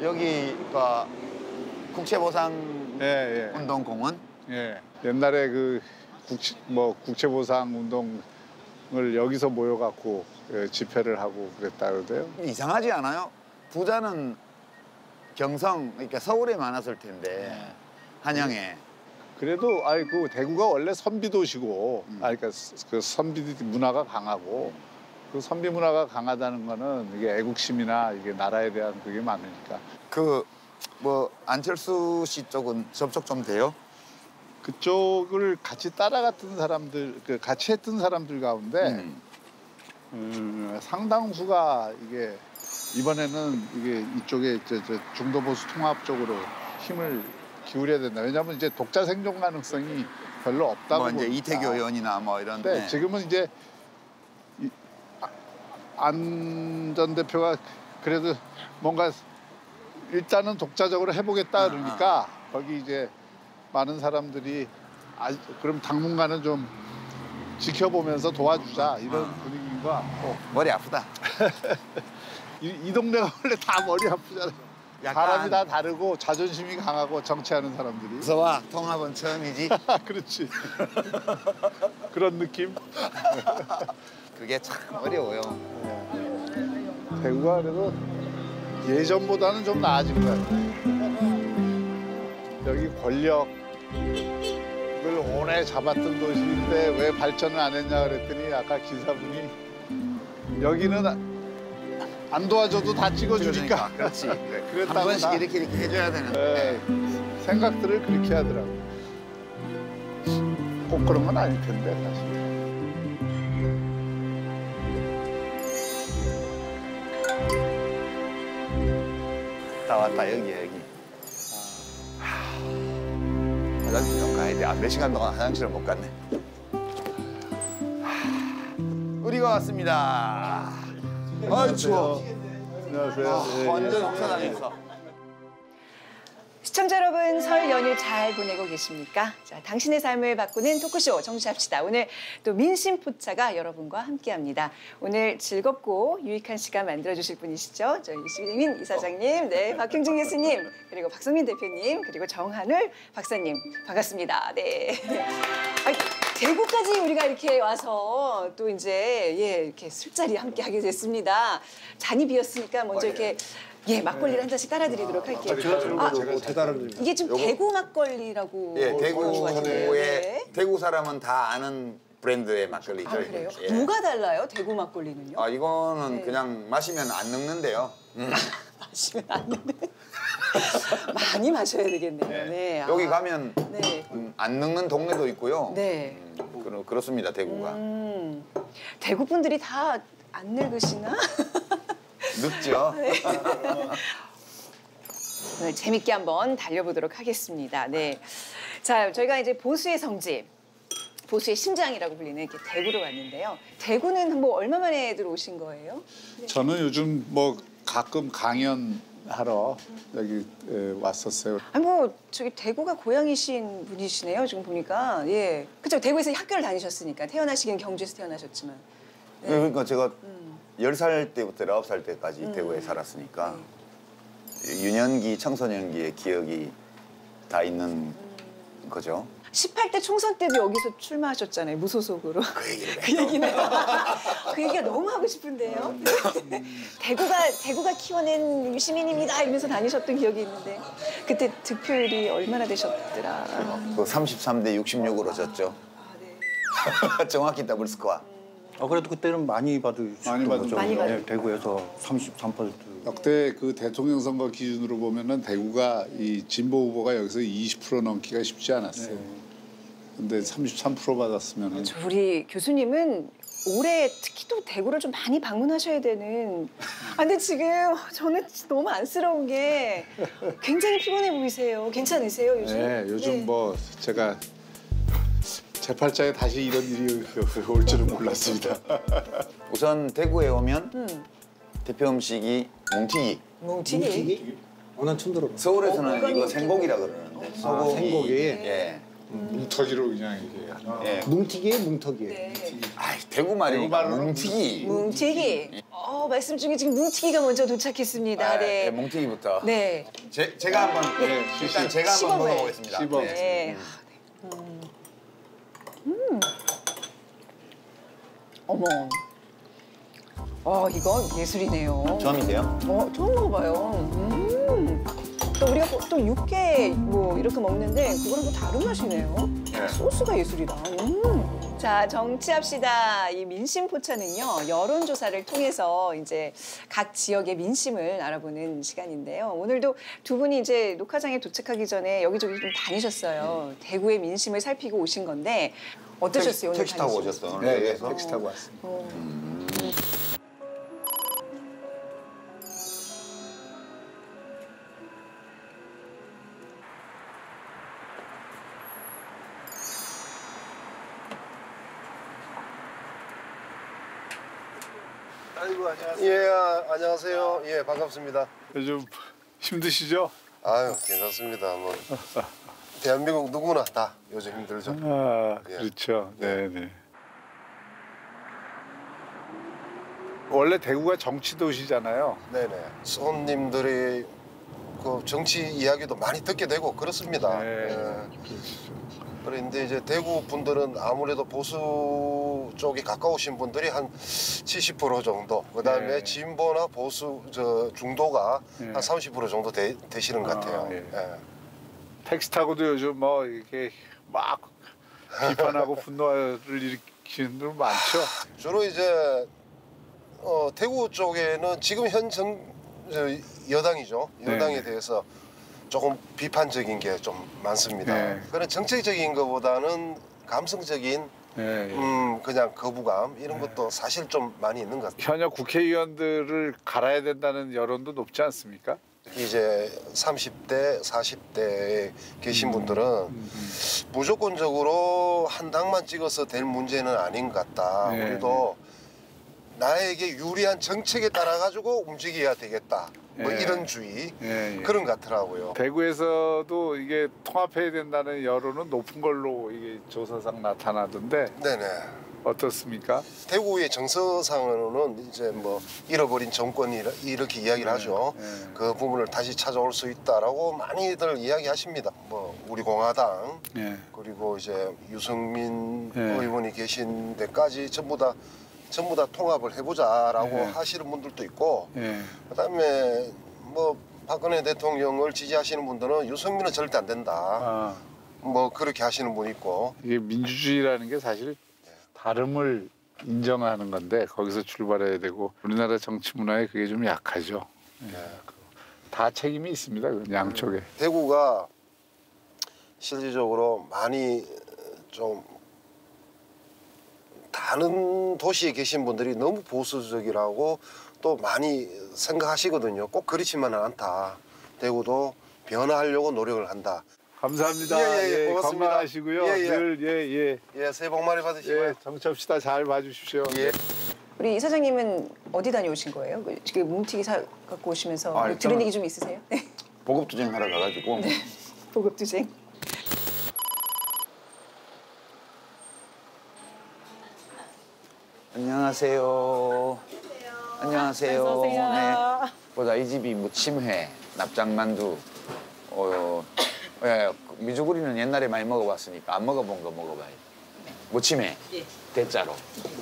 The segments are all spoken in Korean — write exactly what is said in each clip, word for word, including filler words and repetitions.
여기가 국채보상 예, 예. 운동공원? 예. 옛날에 그 국채, 뭐 국채보상 운동을 여기서 모여갖고 예, 집회를 하고 그랬다 그러대요. 이상하지 않아요? 부자는 경성, 그러니까 서울에 많았을 텐데 네. 한양에. 그래도 아이고 대구가 원래 선비 도시고, 음. 아 그러니까 그 선비 문화가 강하고, 그 선비 문화가 강하다는 거는 이게 애국심이나 이게 나라에 대한 그게 많으니까. 그 뭐 안철수 씨 쪽은 접촉 좀 돼요? 그쪽을 같이 따라갔던 사람들, 그 같이 했던 사람들 가운데 음. 음, 상당수가 이게 이번에는 이게 이쪽에 저, 저 중도 보수 통합 쪽으로 힘을 기울여야 된다. 왜냐하면 이제 독자 생존 가능성이 별로 없다고. 뭐 이제 보니까. 이태규 의원이나 뭐 이런. 네, 네. 지금은 이제 이, 아, 안 전 대표가 그래도 뭔가 일단은 독자적으로 해보겠다 그러니까 아, 아. 거기 이제 많은 사람들이 아, 그럼 당분간은 좀 지켜보면서 도와주자 이런 아. 분위기인 것 같고. 머리 아프다. 이, 이 동네가 원래 다 머리 아프잖아요. 약간 사람이 다 다르고 자존심이 강하고 정치하는 사람들이. 무서워. 통합은 처음이지. 그렇지. 그런 느낌? 그게 참 어려워요. 대구가 그래도 예전보다는 좀 나아진 것 같아요. 여기 권력을 오래 잡았던 도시인데 왜 발전을 안 했냐 그랬더니 아까 기사분이 여기는 안 도와줘도 다 찍어주니까. 그렇지. 한 그랬다고 번씩 다, 이렇게 이렇게 해줘야 되는데. 네, 생각들을 그렇게 하더라고. 꼭 그런 건 아닐 텐데 사실. 다 왔다 여기야 여기. 하... 화장실 좀 가야 돼. 아, 몇 시간 동안 화장실을 못 갔네. 하... 우리가 왔습니다. 아이 추워. 안녕하세요. 아, 예, 완전 예. 혹사당했어. 시청자 여러분, 설 연휴 잘 보내고 계십니까? 자, 당신의 삶을 바꾸는 토크쇼 정치합시다. 오늘 또 민심포차가 여러분과 함께합니다. 오늘 즐겁고 유익한 시간 만들어주실 분이시죠? 저희 유시민 이사장님, 네, 박형준 교수님, 그리고 박성민 대표님, 그리고 정한울 박사님, 반갑습니다. 네. 아니, 대구까지 우리가 이렇게 와서 또 이제 예 이렇게 술자리 함께 하게 됐습니다. 잔이 비었으니까 먼저 이렇게. 예, 막걸리를 한 잔씩 따라드리도록 할게요. 제가 들은 아, 거도 대단합니다. 이게 좀 요거- 대구 막걸리라고 예, 하는 것 같은데. 대구의 네. 대구 사람은 다 아는 브랜드의 막걸리죠. 아, 그래요? 예. 뭐가 달라요? 대구 막걸리는요? 아 이거는 네. 그냥 마시면 안 늙는데요. 음. 마시면 안 되는. 많이 마셔야 되겠네요. 네. 아, 여기 가면 네. 음, 안 늙는 동네도 있고요. 네. 음, 그렇, 그렇습니다 대구가. 음, 대구 분들이 다 안 늙으시나? 늙죠. 네. 오늘 재밌게 한번 달려보도록 하겠습니다. 네. 자, 저희가 이제 보수의 성지, 보수의 심장이라고 불리는 이렇게 대구로 왔는데요. 대구는 뭐 얼마 만에 들어오신 거예요? 저는 요즘 뭐 가끔 강연하러 여기 에, 왔었어요. 아니 뭐 저기 대구가 고향이신 분이시네요. 지금 보니까 예, 그렇죠. 대구에서 학교를 다니셨으니까 태어나시긴 경주에서 태어나셨지만. 네. 그러니까 제가 음. 열 살 때부터 아홉 살 때까지 음. 대구에 살았으니까 네. 유년기, 청소년기의 기억이 다 있는 음. 거죠. 십팔 대 총선 때도 여기서 출마하셨잖아요. 무소속으로. 그 얘기를 그 얘기는 그 얘기가 너무 하고 싶은데요. 대구가 대구가 키워낸 유시민입니다 이러면서 다니셨던 기억이 있는데 그때 득표율이 얼마나 되셨더라. 그 삼십삼 대 육십육으로 졌죠. 아, 네. 정확히 더블 스코어. 아 그래도 그때는 많이 받으셨던 많이 받- 거죠. 많이 받- 예, 대구에서 삼십삼 퍼센트. 역대 그 대통령 선거 기준으로 보면은 대구가 이 진보 후보가 여기서 이십 퍼센트 넘기가 쉽지 않았어요. 근데 삼십삼 퍼센트 받았으면은 저 우리 교수님은 올해 특히 또 대구를 좀 많이 방문하셔야 되는. 아, 근데 지금 저는 너무 안쓰러운 게 굉장히 피곤해 보이세요. 괜찮으세요 요즘? 네, 요즘 네. 뭐 제가 제 팔자에 다시 이런 일이 올 줄은 몰랐습니다. 우선 대구에 오면 음. 대표 음식이 뭉티기. 뭉티기? 어, 난 처음 들어봐. 서울에서는 어, 이거 생고기라 그러는데 소고기. 생고기. 예. 뭉터기로 그냥 이게 하는. 예. 뭉티기에 뭉터기에. 네. 아이, 대구 말이니까 대구 말로는 뭉티기. 뭉티기. 어, 어, 말씀 중에 지금 뭉티기가 먼저 도착했습니다. 아, 네. 네, 뭉티기부터. 네. 제, 제가 한번 네. 일단 제가 한번 씹어봐요. 먹어보겠습니다. 씹어. 네. 네. 음. 음. 어머. 어, 이건 예술이네요. 처음인데요? 어, 처음 먹어봐요. 음. 또 우리가 보통 육회 뭐 이렇게 먹는데 그거랑 또 다른 맛이네요. 네. 소스가 예술이다. 음. 자, 정치합시다. 이 민심 포차는요, 여론조사를 통해서 이제 각 지역의 민심을 알아보는 시간인데요. 오늘도 두 분이 이제 녹화장에 도착하기 전에 여기저기 좀 다니셨어요. 음. 대구의 민심을 살피고 오신 건데 어떠셨어요? 오늘 택시 타고 다니시고? 오셨어. 네, 네, 그래서 택시 타고 왔습니다. 어. 아이고 안녕하세요. 예, 아, 안녕하세요. 예, 반갑습니다. 요즘 힘드시죠? 아유, 괜찮습니다. 뭐 대한민국 누구나 다 요즘 힘들죠. 아 예. 그렇죠. 예. 네네. 원래 대구가 정치 도시잖아요. 네네. 손님들이 그 정치 이야기도 많이 듣게 되고 그렇습니다. 네. 예. 그렇죠. 그런데 이제 대구 분들은 아무래도 보수 쪽에 가까우신 분들이 한 칠십 퍼센트 정도, 그다음에 네. 진보나 보수 저 중도가 네. 한 삼십 퍼센트 정도 되, 되시는 것 같아요. 아, 예. 예. 택시 타고도 요즘 뭐 이렇게 막 비판하고 분노를 일으키는 분들 많죠. 주로 이제 어, 대구 쪽에는 지금 현 정, 저, 여당이죠. 여당에 네. 대해서 조금 비판적인 게 좀 많습니다. 네. 그런 정책적인 것보다는 감성적인 네, 예. 음, 그냥 거부감 이런 것도 사실 좀 많이 있는 것 같아요. 현역 국회의원들을 갈아야 된다는 여론도 높지 않습니까? 이제 삼십 대, 사십 대에 계신 분들은 음, 음. 무조건적으로 한 당만 찍어서 될 문제는 아닌 것 같다. 네. 우리도 나에게 유리한 정책에 따라 가지고 움직여야 되겠다. 뭐 네. 이런 주의 예, 예. 그런 것 같더라고요. 대구에서도 이게 통합해야 된다는 여론은 높은 걸로 이게 조사상 나타나던데 네네. 어떻습니까? 대구의 정서상으로는 이제 뭐 잃어버린 정권이 이렇게 이야기를 하죠. 네. 그 부분을 다시 찾아올 수 있다라고 많이들 이야기하십니다. 뭐 우리 공화당 예. 그리고 이제 유승민 네. 의원이 계신 데까지 전부 다 전부 다 통합을 해보자라고 네. 하시는 분들도 있고, 예. 그다음에 뭐 박근혜 대통령을 지지하시는 분들은 유승민은 절대 안 된다. 아, 뭐 그렇게 하시는 분 있고. 이게 민주주의라는 게 사실 다름을 인정하는 건데 거기서 출발해야 되고 우리나라 정치 문화에 그게 좀 약하죠. 예. 다 책임이 있습니다. 그 양쪽에. 대구가 실질적으로 많이 좀 다른 도시에 계신 분들이 너무 보수적이라고 또 많이 생각하시거든요. 꼭 그렇지만은 않다. 대구도 변화하려고 노력을 한다. 감사합니다. 예, 예, 예, 고맙습니다. 건강하시고요. 예, 예. 늘 예, 예. 예, 새해 복 많이 받으시고요. 예, 정치합시다. 잘 봐주십시오. 예. 우리 이사장님은 어디 다녀오신 거예요? 그 지금 뭉티기 사 갖고 오시면서 아, 뭐 들은 저는- 얘기 좀 있으세요? 네. 보급투쟁 하러 가가지고 보급투쟁. 안녕하세요. 안녕하세요. 어서 오세요. 네. 보자 이 집이 무침회, 납작만두. 어, 예, 미주구리는 옛날에 많이 먹어봤으니까 안 먹어본 거 먹어봐요. 무침회, 예. 대짜로.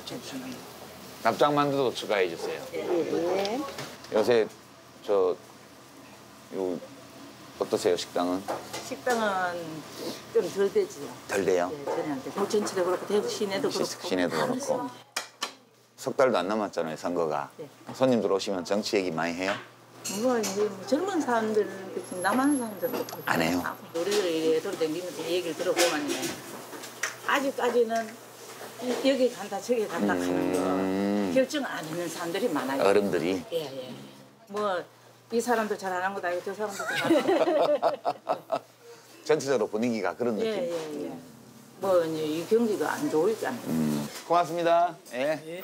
납작만두도 추가해 주세요. 네. 요새 저 요, 어떠세요 식당은? 식당은 좀 덜 되지요. 덜 돼요? 네, 전에한테 고천치도 그렇고 대구 시내도 시- 그렇고. 시내도 다 그렇고. 그렇습니다. 석 달도 안 남았잖아요 선거가. 네. 손님들 오시면 정치 얘기 많이 해요? 뭐 이제 뭐 젊은 사람들, 그치, 남한 사람들은 안 해요? 우리들 이렇게 돌아다니면서 얘기를 들어보면 아직까지는 이- 여기 간다 저기 간다 하는 음. 거 결정 안 하는 사람들이 많아요. 어른들이. 예, 예. 뭐 이 사람도 잘 안 한 거다, 저 사람도 잘 안 한 거다. 전체적으로 분위기가 그런 느낌. 예, 예, 예. 뭐 이제 이 경기가 안 좋으니까. 음. 고맙습니다. 예.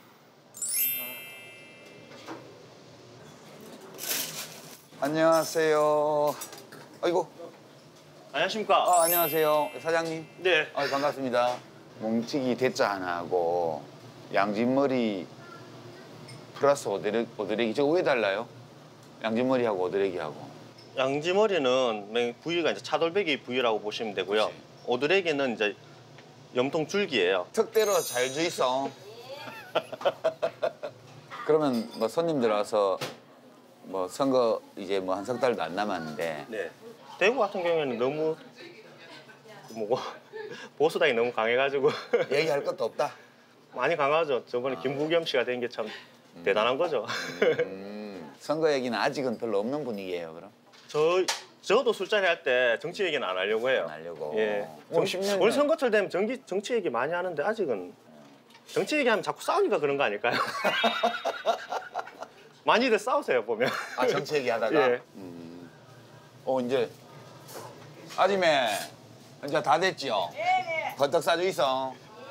안녕하세요. 아이고. 안녕하십니까? 아, 안녕하세요. 사장님. 네. 아, 반갑습니다. 뭉치기 대짜 하나 하고 양진머리 플러스 오드레, 오드레기 저 왜 달라요? 양지머리하고 오드레기하고. 양지머리는 맨 부위가 이제 차돌배기 부위라고 보시면 되고요. 그치. 오드레기는 이제 염통 줄기예요. 특대로 잘 주 있어. 그러면 뭐 손님들 와서 뭐 선거 이제 뭐 한 석 달도 안 남았는데 네. 대구 같은 경우에는 너무 뭐 보수당이 너무 강해가지고 얘기할 것도 없다. 많이 강하죠. 저번에 아. 김부겸 씨가 된 게 참 음. 대단한 거죠. 음. 선거 얘기는 아직은 별로 없는 분위기예요, 그럼? 저 저도 술자리 할 때 정치 얘기는 안 하려고 해요. 안 하려고. 예. 정, 십 년 올 선거철 되면 정기, 정치 얘기 많이 하는데 아직은 정치 얘기하면 자꾸 싸우니까 그런 거 아닐까요? 많이들 싸우세요 보면. 아 정치 얘기하다가. 예. 음. 어 이제 아지매 이제 다 됐지요? 네네. 버떡 싸주 있어.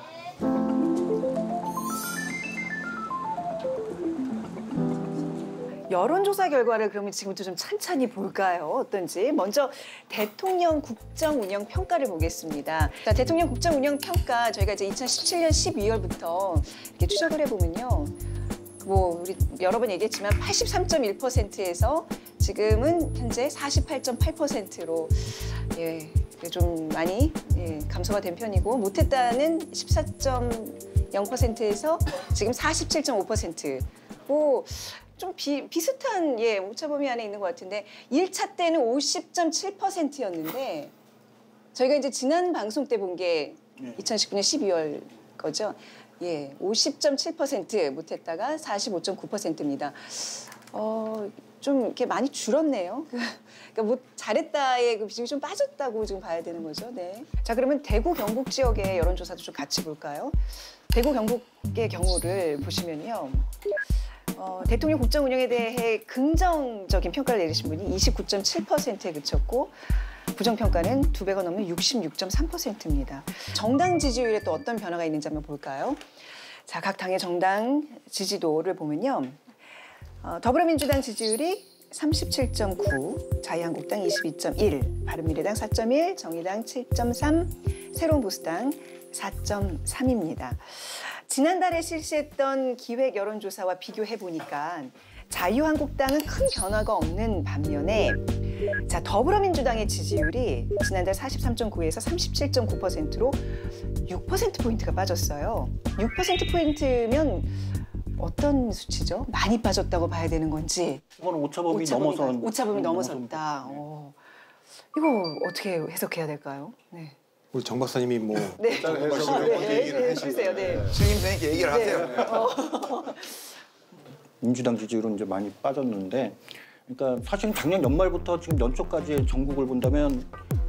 여론조사 결과를 그러면 지금부터 좀 찬찬히 볼까요? 어떤지. 먼저 대통령 국정운영 평가를 보겠습니다. 자, 대통령 국정운영 평가 저희가 이제 이천십칠 년 십이월부터 이렇게 추적을 해보면요. 뭐 우리 여러 번 얘기했지만 팔십삼 점 일 퍼센트에서 지금은 현재 사십팔 점 팔 퍼센트로 예, 좀 많이 예, 감소가 된 편이고 못했다는 십사 점 영 퍼센트에서 지금 사십칠 점 오 퍼센트. 뭐 좀 비슷한 예, 오차 범위 안에 있는 것 같은데 일 차 때는 오십 점 칠 퍼센트였는데 저희가 이제 지난 방송 때 본 게 이천십구 년 십이월 거죠. 예, 오십 점 칠 퍼센트 못했다가 사십오 점 구 퍼센트입니다. 어, 좀 이렇게 많이 줄었네요. 그러니까 뭐 잘했다의 그 비중이 좀 빠졌다고 지금 봐야 되는 거죠. 네. 자, 그러면 대구 경북 지역의 여론조사도 좀 같이 볼까요? 대구 경북의 경우를 보시면요. 어, 대통령 국정 운영에 대해 긍정적인 평가를 내리신 분이 이십구 점 칠 퍼센트에 그쳤고 부정평가는 두 배가 넘는 육십육 점 삼 퍼센트입니다. 정당 지지율에 또 어떤 변화가 있는지 한번 볼까요? 자, 각 당의 정당 지지도를 보면요. 어, 더불어민주당 지지율이 삼십칠 점 구, 자유한국당 이십이 점 일, 바른미래당 사 점 일, 정의당 칠 점 삼, 새로운보수당 사 점 삼입니다. 지난달에 실시했던 기획 여론조사와 비교해보니까 자유한국당은 큰 변화가 없는 반면에 자, 더불어민주당의 지지율이 지난달 사십삼 점 구에서 삼십칠 점 구 퍼센트로 육 퍼센트포인트가 빠졌어요. 육 퍼센트포인트면 어떤 수치죠? 많이 빠졌다고 봐야 되는 건지. 이거는 오차범위 오차 넘어서. 범위가, 오차범위 넘어섰다. 어. 이거 어떻게 해석해야 될까요? 네. 우리 정 박사님이 뭐 네. 짠 해석을 어, 네, 먼저 네, 얘기를 네, 해주세요. 해주세요. 네. 신임선생님께 얘기를 하세요. 네. 어. 민주당 지지율은 이제 많이 빠졌는데, 그러니까 사실은 작년 연말부터 지금 연초까지의 전국을 본다면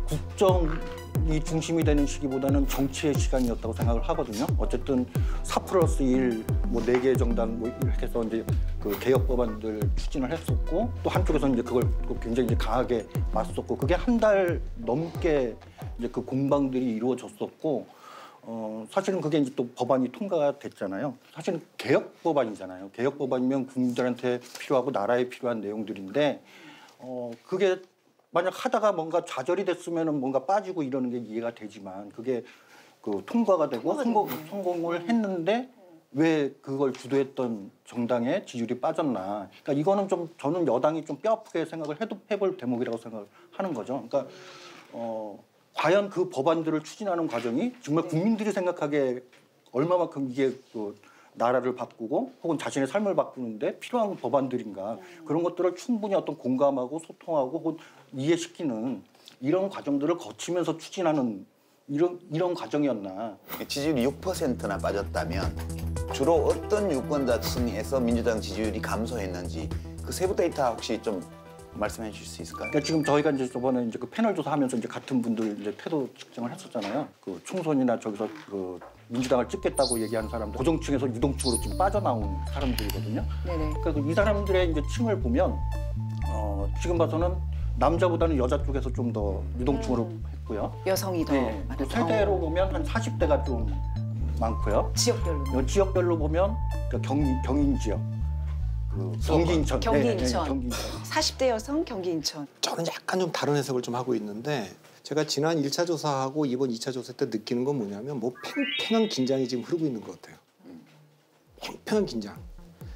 국정이 중심이 되는 시기보다는 정치의 시간이었다고 생각을 하거든요. 어쨌든 사 플러스 일, 뭐 네 개 정당 뭐 이렇게 해서 이제 그 개혁 법안들 추진을 했었고, 또 한쪽에서는 이제 그걸 또 굉장히 이제 강하게 맞섰고, 그게 한 달 넘게 이제 그 공방들이 이루어졌었고, 어, 사실은 그게 이제 또 법안이 통과가 됐잖아요. 사실은 개혁 법안이잖아요. 개혁 법안이면 국민들한테 필요하고 나라에 필요한 내용들인데, 어, 그게 만약 하다가 뭔가 좌절이 됐으면은 뭔가 빠지고 이러는 게 이해가 되지만, 그게 그 통과가 되고 통과가 성공, 됐네. 성공을 했는데 왜 그걸 주도했던 정당의 지지율이 빠졌나. 그러니까 이거는 좀 저는 여당이 좀 뼈아프게 생각을 해도 해볼 대목이라고 생각을 하는 거죠. 그러니까 어. 과연 그 법안들을 추진하는 과정이 정말 국민들이 생각하기에 얼마만큼 이게 그 나라를 바꾸고 혹은 자신의 삶을 바꾸는데 필요한 법안들인가, 그런 것들을 충분히 어떤 공감하고 소통하고 혹은 이해시키는 이런 과정들을 거치면서 추진하는 이런 이런 과정이었나. 지지율이 육 퍼센트나 빠졌다면 주로 어떤 유권자층에서 민주당 지지율이 감소했는지 그 세부 데이터 혹시 좀 말씀해 주실 수 있을까요? 그러니까 지금 저희가 이제 저번에 이제 그 패널 조사하면서 이제 같은 분들 이제 태도 측정을 했었잖아요. 그 총선이나 저기서 그 민주당을 찍겠다고 얘기하는 사람들, 고정층에서 유동층으로 지금 빠져나온 사람들이거든요. 네네. 그러니까 이 사람들의 이제 층을 보면 어, 지금 봐서는 남자보다는 여자 쪽에서 좀 더 유동층으로 음. 했고요. 여성이 더 네. 많은 세대로 보면 한 사십 대가 좀 많고요. 지역별로. 어, 지역별로 보면 그 경인 경인 지역. 그 경기 인천. 경기 네, 네, 인천. 경기 인천. 사십 대 여성 경기 인천. 저는 약간 좀 다른 해석을 좀 하고 있는데, 제가 지난 일 차 조사하고 이번 이 차 조사 때 느끼는 건 뭐냐면 뭐 팽팽한 긴장이 지금 흐르고 있는 것 같아요. 팽팽한 긴장.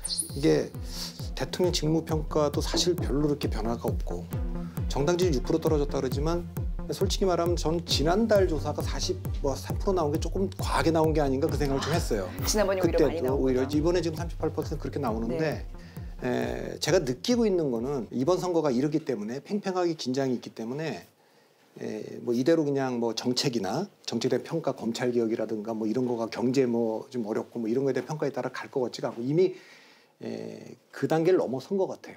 이게 대통령 직무평가도 사실 별로 그렇게 변화가 없고 정당 지지율 육 퍼센트 떨어졌다 그러지만 솔직히 말하면 전 지난달 조사가 사십삼 퍼센트 나온 게 조금 과하게 나온 게 아닌가 그 생각을 좀 했어요. 지난번에 오히려 많이 나온 오히려 거죠. 이번에 지금 삼십팔 퍼센트 그렇게 나오는데 네. 에, 제가 느끼고 있는 거는 이번 선거가 이렇기 때문에 팽팽하게 긴장이 있기 때문에 에, 뭐 이대로 그냥 뭐 정책이나 정책에 대한 평가, 검찰 개혁이라든가 뭐 이런 거가 경제 뭐 좀 어렵고 뭐 이런 거에 대한 평가에 따라 갈 것 같지가 않고 이미 에, 그 단계를 넘어선 것 같아요.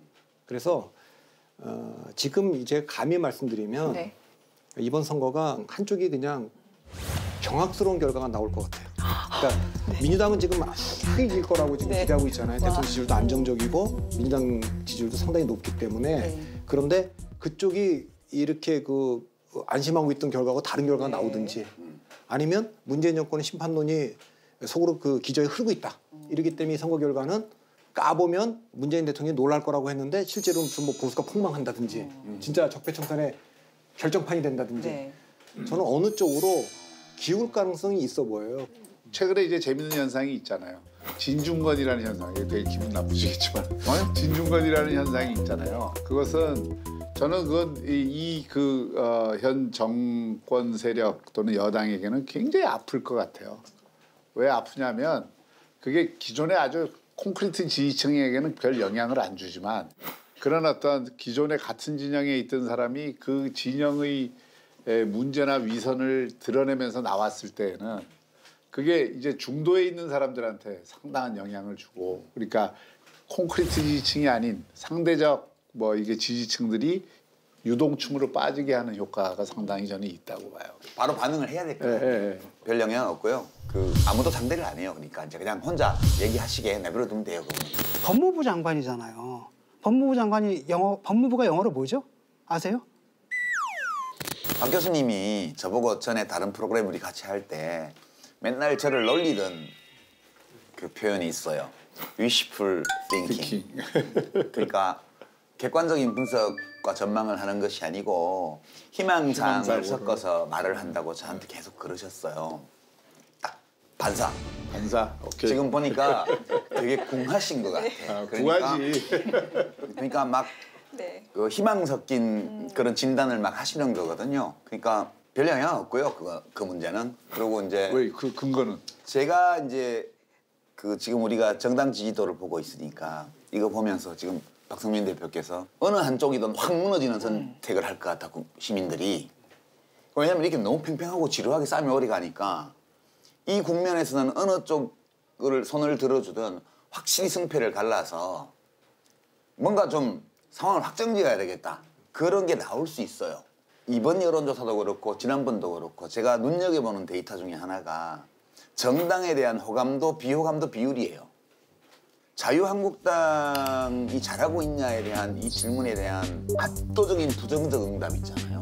그래서 어, 지금 이제 감히 말씀드리면 네. 이번 선거가 한쪽이 그냥 경악스러운 결과가 나올 것 같아요. 그러니까 네. 민주당은 지금 크게 이길 거라고 지금 네. 기대하고 있잖아요. 대통령 지지율도 안정적이고 민주당 지지율도 상당히 높기 때문에 네. 그런데 그쪽이 이렇게 그 안심하고 있던 결과가 다른 결과가 네. 나오든지 아니면 문재인 정권의 심판론이 속으로 그 기저에 흐르고 있다. 이러기 때문에 이 선거 결과는 까보면 문재인 대통령이 놀랄 거라고 했는데 실제로 무슨 뭐 보수가 폭망한다든지 음. 진짜 적폐청산의 결정판이 된다든지 네. 저는 어느 쪽으로 기울 가능성이 있어 보여요. 최근에 이제 재밌는 현상이 있잖아요. 진중권이라는 현상, 이게 되게 기분 나쁘시겠지만 진중권이라는 현상이 있잖아요. 그것은 저는 그건 이 그 어, 현 정권 세력 또는 여당에게는 굉장히 아플 것 같아요. 왜 아프냐면 그게 기존의 아주 콘크리트 지지층에게는 별 영향을 안 주지만 그런 어떤 기존의 같은 진영에 있던 사람이 그 진영의 문제나 위선을 드러내면서 나왔을 때에는 그게 이제 중도에 있는 사람들한테 상당한 영향을 주고 그러니까 콘크리트 지지층이 아닌 상대적 뭐 이게 지지층들이 유동층으로 빠지게 하는 효과가 상당히 저는 있다고 봐요. 바로 반응을 해야 될 거예요. 예, 예, 예. 별 영향 없고요. 그 아무도 상대를 안 해요. 그러니까 이제 그냥 혼자 얘기하시게 내버려두면 돼요. 그건. 법무부 장관이잖아요. 법무부 장관이 영어 법무부가 영어로 뭐죠? 아세요? 박 교수님이 저보고 전에 다른 프로그램 우리 같이 할 때 맨날 저를 놀리던 그 표현이 있어요. wishful thinking. 그러니까 객관적인 분석과 전망을 하는 것이 아니고 희망사항을 희망사고를. 섞어서 말을 한다고 저한테 계속 그러셨어요. 딱 반사. 반사. 오케이. 지금 보니까 되게 궁하신 것 같아요. 아, 구하지. 그러니까 막 네. 그 희망 섞인 음. 그런 진단을 막 하시는 거거든요. 그러니까 별 영향 없고요. 그거 그 문제는. 그리고 이제 왜 그 근거는? 제가 이제 그 지금 우리가 정당 지지도를 보고 있으니까 이거 보면서 지금 박성민 대표께서 어느 한쪽이든 확 무너지는 선택을 할 것 같다고 시민들이. 왜냐면 이렇게 너무 팽팽하고 지루하게 싸움이 오래 가니까 이 국면에서는 어느 쪽을 손을 들어주든 확실히 승패를 갈라서 뭔가 좀 상황을 확정지어야 되겠다. 그런 게 나올 수 있어요. 이번 여론조사도 그렇고 지난번도 그렇고 제가 눈여겨보는 데이터 중에 하나가 정당에 대한 호감도 비호감도 비율이에요. 자유한국당이 잘하고 있냐에 대한 이 질문에 대한 압도적인 부정적 응답이 있잖아요.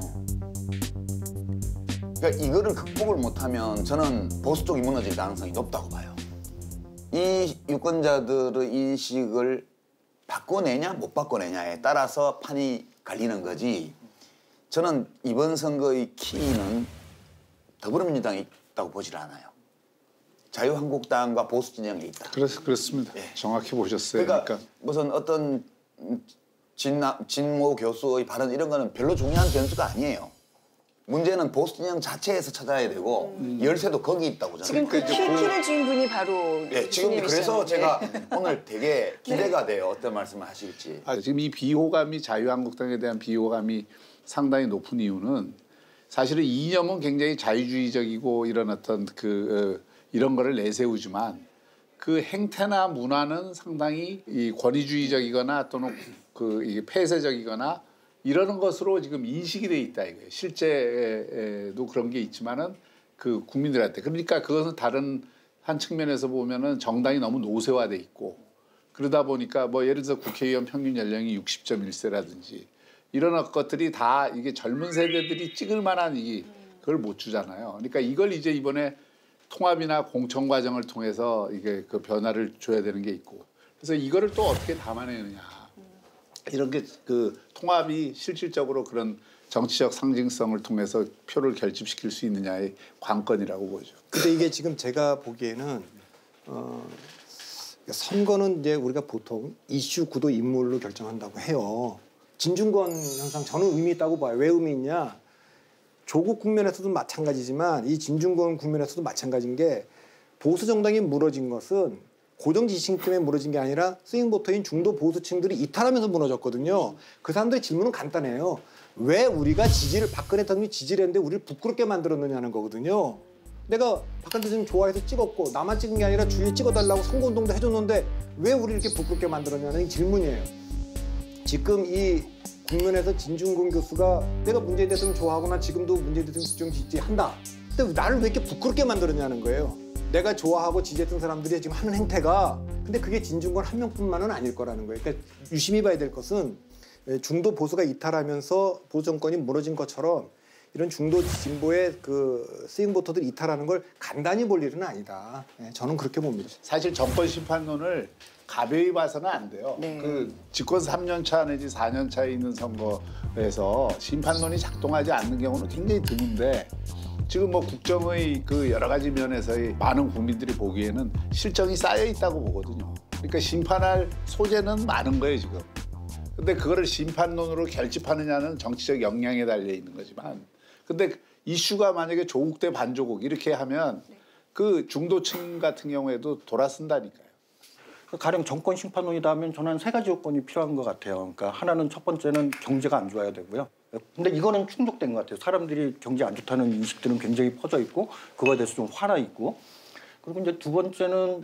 그러니까 이거를 극복을 못하면 저는 보수 쪽이 무너질 가능성이 높다고 봐요. 이 유권자들의 인식을 바꿔내냐 못 바꿔내냐에 따라서 판이 갈리는 거지. 저는 이번 선거의 키는 더불어민주당이 있다고 보질 않아요. 자유한국당과 보수 진영에 있다. 그렇, 그렇습니다. 예. 정확히 보셨어요. 그러니까, 그러니까. 무슨 어떤 진나, 진모 교수의 발언 이런 거는 별로 중요한 변수가 아니에요. 문제는 보수 진영 자체에서 찾아야 되고 음. 열쇠도 거기 있다고 저는. 지금 그 키를 준 분이 바로 예, 지금 그래서 제가 오늘 되게 기대가 네. 돼요. 어떤 말씀을 하실지. 아, 지금 이 비호감이 자유한국당에 대한 비호감이 상당히 높은 이유는 사실은 이념은 굉장히 자유주의적이고 이런 어떤 그 어, 이런 거를 내세우지만 그 행태나 문화는 상당히 이 권위주의적이거나 또는 그 이게 폐쇄적이거나 이러는 것으로 지금 인식이 돼 있다 이거예요. 실제도 그런 게 있지만은 그 국민들한테 그러니까 그것은 다른 한 측면에서 보면은 정당이 너무 노쇠화돼 있고 그러다 보니까 뭐 예를 들어서 국회의원 평균 연령이 육십 점 일 세라든지 이런 것들이 다 이게 젊은 세대들이 찍을 만한 이 그걸 못 주잖아요. 그러니까 이걸 이제 이번에 통합이나 공천 과정을 통해서 이게 그 변화를 줘야 되는 게 있고 그래서 이거를 또 어떻게 담아내느냐 이런 게 그 통합이 실질적으로 그런 정치적 상징성을 통해서 표를 결집시킬 수 있느냐의 관건이라고 보죠. 근데 이게 지금 제가 보기에는 어, 선거는 이제 우리가 보통 이슈, 구도, 인물로 결정한다고 해요. 진중권 현상 저는 의미 있다고 봐요. 왜 의미 있냐? 조국 국면에서도 마찬가지지만 이 진중권 국면에서도 마찬가지인 게 보수 정당이 무너진 것은 고정 지지층 때문에 무너진 게 아니라 스윙보터인 중도 보수층들이 이탈하면서 무너졌거든요. 그 사람들의 질문은 간단해요. 왜 우리가 지지를 박근혜 대통령이 지지를 했는데 우리를 부끄럽게 만들었느냐는 거거든요. 내가 박근혜 대통령 좋아해서 찍었고 나만 찍은 게 아니라 주위에 찍어달라고 선거운동도 해줬는데 왜 우리를 이렇게 부끄럽게 만들었냐는 질문이에요. 지금 이 국면에서 진중권 교수가 내가 문재인 대통령 좋아하고 나 지금도 문재인 대통령 지지한다. 근데 나를 왜 이렇게 부끄럽게 만들었냐는 거예요. 내가 좋아하고 지지했던 사람들이 지금 하는 행태가 근데 그게 진중권 한 명뿐만은 아닐 거라는 거예요. 그러니까 유심히 봐야 될 것은 중도 보수가 이탈하면서 보수 정권이 무너진 것처럼 이런 중도 진보의 그 스윙보터들이 이탈하는 걸 간단히 볼 일은 아니다. 저는 그렇게 봅니다. 사실 정권 심판론을 가벼이 봐서는 안 돼요. 네. 그 집권 삼 년 차 내지 사 년 차에 있는 선거에서 심판론이 작동하지 않는 경우는 굉장히 드문데 지금 뭐 국정의 그 여러 가지 면에서의 많은 국민들이 보기에는 실정이 쌓여 있다고 보거든요. 그러니까 심판할 소재는 많은 거예요 지금. 근데 그거를 심판론으로 결집하느냐는 정치적 역량에 달려 있는 거지만 근데 이슈가 만약에 조국 대 반조국 이렇게 하면 그 중도층 같은 경우에도 돌아선다니까요. 가령 정권 심판론이다 하면 저는 세 가지 요건이 필요한 것 같아요. 그러니까 하나는 첫 번째는 경제가 안 좋아야 되고요. 근데 이거는 충족된 것 같아요. 사람들이 경제 안 좋다는 인식들은 굉장히 퍼져 있고 그거에 대해서 좀 화나 있고 그리고 이제 두 번째는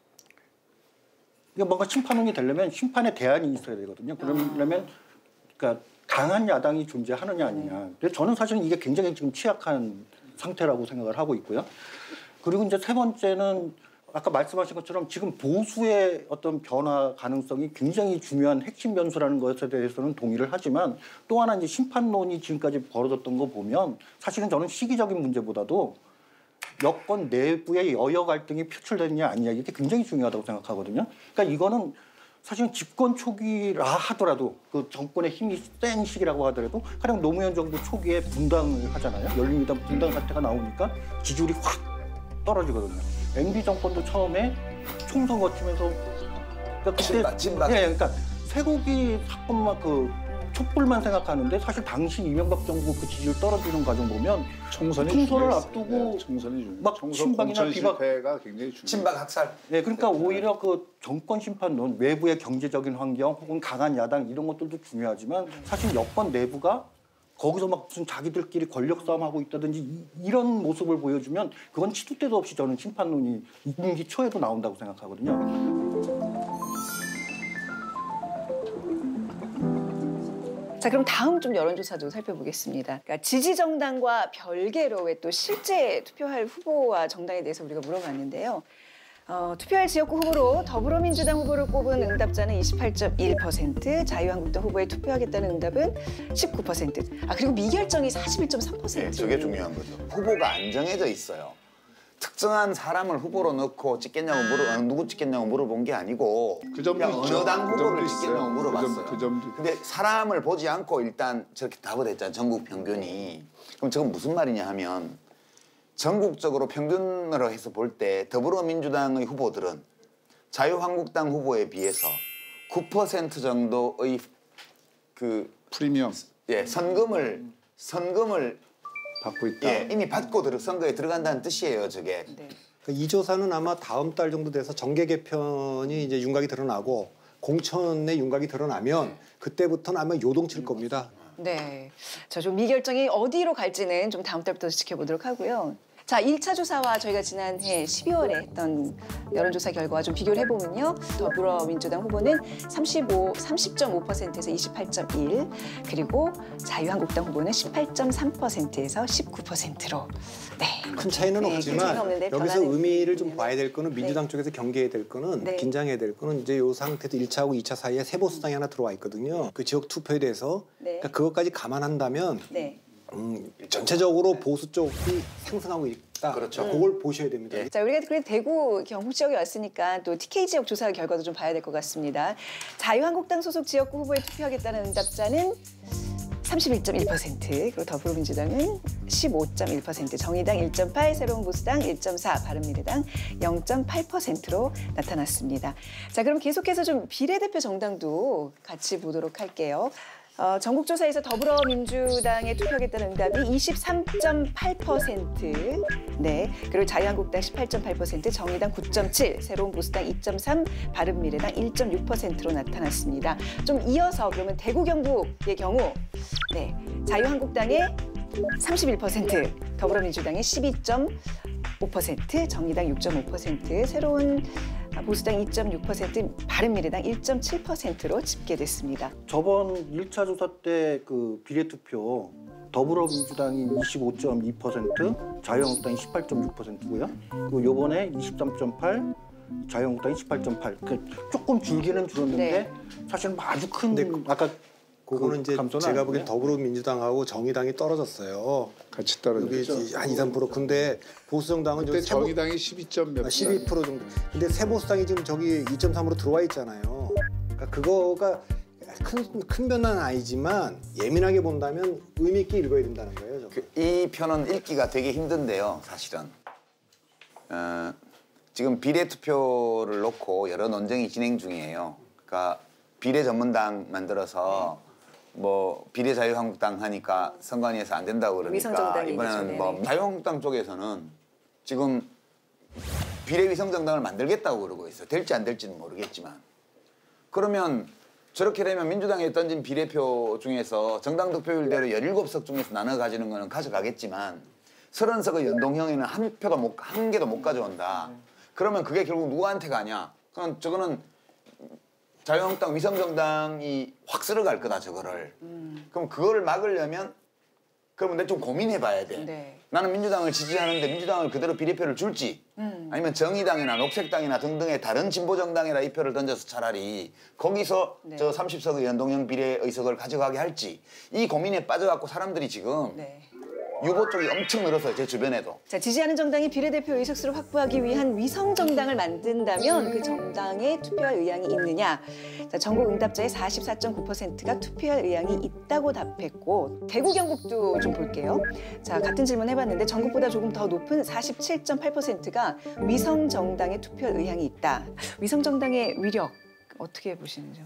이게 뭔가 심판론이 되려면 심판의 대안이 있어야 되거든요. 그러려면 그러니까 강한 야당이 존재하느냐 아니냐. 그래서 저는 사실은 이게 굉장히 지금 취약한 상태라고 생각을 하고 있고요. 그리고 이제 세 번째는 아까 말씀하신 것처럼 지금 보수의 어떤 변화 가능성이 굉장히 중요한 핵심 변수라는 것에 대해서는 동의를 하지만 또 하나 이제 심판론이 지금까지 벌어졌던 거 보면 사실은 저는 시기적인 문제보다도 여권 내부의 여야 갈등이 표출되느냐 아니냐 이게 굉장히 중요하다고 생각하거든요. 그러니까 이거는 사실은 집권 초기라 하더라도 그 정권의 힘이 센 시기라고 하더라도 가령 노무현 정부 초기에 분당을 하잖아요. 열린민주당 분당 사태가 나오니까 지지율이 확 떨어지거든요. 엠비 정권도 처음에 총선 거치면서 그러니까 그때 친박, 친박. 예, 그러니까 쇠고기 사건만 그 촛불만 생각하는데 사실 당시 이명박 정부 그 지지율 떨어지는 과정 보면 총선이 총선을 중요했어요. 앞두고 네, 총선이 중요해요. 막 총선 친박이나 공천 비박 실패가 굉장히 중요해요. 친박 학살. 네, 그러니까 오히려 그 정권 심판론, 외부의 경제적인 환경 혹은 강한 야당 이런 것들도 중요하지만 사실 여권 내부가 거기서 막 무슨 자기들끼리 권력 싸움하고 있다든지 이, 이런 모습을 보여주면 그건 시도 때도 없이 저는 심판론이 임기 초에도 나온다고 생각하거든요. 자, 그럼 다음 좀 여론조사도 살펴보겠습니다. 그러니까 지지 정당과 별개로 왜 또 실제 투표할 후보와 정당에 대해서 우리가 물어봤는데요. 어, 투표할 지역구 후보로 더불어민주당 후보를 꼽은 응답자는 이십팔 점 일 퍼센트, 자유한국당 후보에 투표하겠다는 응답은 십구 퍼센트. 아, 그리고 미결정이 사십일 점 삼 퍼센트. 네, 저게 중요한 거죠. 후보가 안 정해져 있어요. 특정한 사람을 후보로 넣고 찍겠냐고 물어 어느 누구 찍겠냐고 물어본 게 아니고 그 점도 그냥 있죠. 어느 당 그 후보를 점도 찍겠냐고 있어요. 물어봤어요. 그, 점, 그 점도 있고. 근데 사람을 보지 않고 일단 저렇게 답을 했잖아요. 전국 평균이. 그럼 저건 무슨 말이냐 하면 전국적으로 평균으로 해서 볼 때 더불어민주당의 후보들은 자유한국당 후보에 비해서 구 퍼센트 정도의 그 프리미엄 예, 선금을 선금을 받고 있다. 예, 이미 받고 들어 선거에 들어간다는 뜻이에요, 저게. 네. 이 조사는 아마 다음 달 정도 돼서 정계 개편이 이제 윤곽이 드러나고 공천의 윤곽이 드러나면 그때부터는 아마 요동칠 겁니다. 네. 자, 좀 미결정이 어디로 갈지는 좀 다음 달부터 지켜보도록 하고요. 자, 일 차 조사와 저희가 지난해 십이월에 했던 여론조사 결과와 좀 비교를 해보면요. 더불어민주당 후보는 삼십오, 삼십 점 오 퍼센트에서 이십팔 점 일, 그리고 자유한국당 후보는 십팔 점 삼 퍼센트에서 십구 퍼센트로. 네. 큰 차이는 네, 큰 없지만 차이는 없는데 여기서 변화는 의미를 좀 있네요. 봐야 될 거는 민주당 쪽에서 경계해야 될 거는 네. 긴장해야 될 거는 이제 요 상태에서 일 차하고 이 차 사이에 세보수당이 하나 들어와 있거든요. 그 지역 투표에 대해서 네. 그러니까 그것까지 감안한다면 네. 음, 전체적으로 보수 쪽이 상승하고 있다. 그렇죠. 그걸 보셔야 됩니다. 예. 자, 우리가 그래도 대구 경북 지역에 왔으니까 또 티케이 지역 조사 결과도 좀 봐야 될 것 같습니다. 자유한국당 소속 지역구 후보에 투표하겠다는 응답자는 삼십일 점 일 퍼센트, 그리고 더불어민주당은 십오 점 일 퍼센트, 정의당 일 점 팔, 새로운 보수당 일 점 사, 바른미래당 영 점 팔 퍼센트로 나타났습니다. 자, 그럼 계속해서 좀 비례대표 정당도 같이 보도록 할게요. 어, 전국조사에서 더불어민주당에 투표하겠다는 응답이 이십삼 점 팔 퍼센트, 네, 그리고 자유한국당 십팔 점 팔 퍼센트, 정의당 구 점 칠, 새로운 보수당 이 점 삼, 바른미래당 일 점 육 퍼센트로 나타났습니다. 좀 이어서 그러면 대구 경북의 경우, 네, 자유한국당의 삼십일 퍼센트, 더불어민주당의 십이 점 오 퍼센트, 정의당 육 점 오 퍼센트, 새로운 보수당 이 점 육 퍼센트, 바른미래당 일 점 칠 퍼센트로 집계됐습니다. 저번 일 차 조사 때 그 비례투표 더불어민주당이 이십오 점 이 퍼센트, 자유한국당이 십팔 점 육 퍼센트고요. 그리고 요번에 이십삼 점 팔, 자유한국당이 십팔 점 팔. 그 조금 줄기는 줄었는데 네. 사실은 아주 큰 근데 아까 그거는 이제 제가 보기엔 더불어민주당하고 정의당이 떨어졌어요. 같이 떨어졌죠. 한 이, 삼 퍼센트. 근데 보수정당은 그때 정의당이 십이 점 몇 십이 퍼센트 정도. 근데 새보수당이 지금 저기 이 점 삼으로 들어와 있잖아요. 그러니까 그거가 큰, 큰 변화는 아니지만 예민하게 본다면 의미 있게 읽어야 된다는 거예요. 저는. 그, 이 편은 읽기가 되게 힘든데요, 사실은. 어, 지금 비례투표를 놓고 여러 논쟁이 진행 중이에요. 그러니까 비례 전문당 만들어서 뭐 비례자유한국당 하니까 선관위에서 안 된다고 그러니까 이번에는 뭐 자유한국당 쪽에서는 지금 비례위성정당을 만들겠다고 그러고 있어요. 될지 안 될지는 모르겠지만. 그러면 저렇게 되면 민주당에 던진 비례표 중에서 정당 득표율대로 열일곱 석 중에서 나눠 가지는 거는 가져가겠지만 서른 석의 연동형에는 한 표도 못, 한 개도 못 가져온다. 그러면 그게 결국 누구한테 가냐? 그럼 저거는 자유한국당 위성정당이 확 쓸어갈 거다, 저거를. 음. 그럼 그거를 막으려면 그러면 내가 좀 고민해봐야 돼. 네. 나는 민주당을 지지하는데 민주당을 그대로 비례표를 줄지 음. 아니면 정의당이나 녹색당이나 등등의 다른 진보정당에다 이 표를 던져서 차라리 거기서 네. 저 삼십 석의 연동형 비례 의석을 가져가게 할지 이 고민에 빠져갖고 사람들이 지금 네. 유보 쪽이 엄청 늘었어요, 제 주변에도. 자, 지지하는 정당이 비례대표 의석수를 확보하기 위한 위성 정당을 만든다면 그 정당에 투표할 의향이 있느냐? 자, 전국 응답자의 사십사 점 구 퍼센트가 투표할 의향이 있다고 답했고, 대구 경북도 좀 볼게요. 자, 같은 질문 해봤는데 전국보다 조금 더 높은 사십칠 점 팔 퍼센트가 위성 정당에 투표할 의향이 있다. 위성 정당의 위력 어떻게 보시는지요?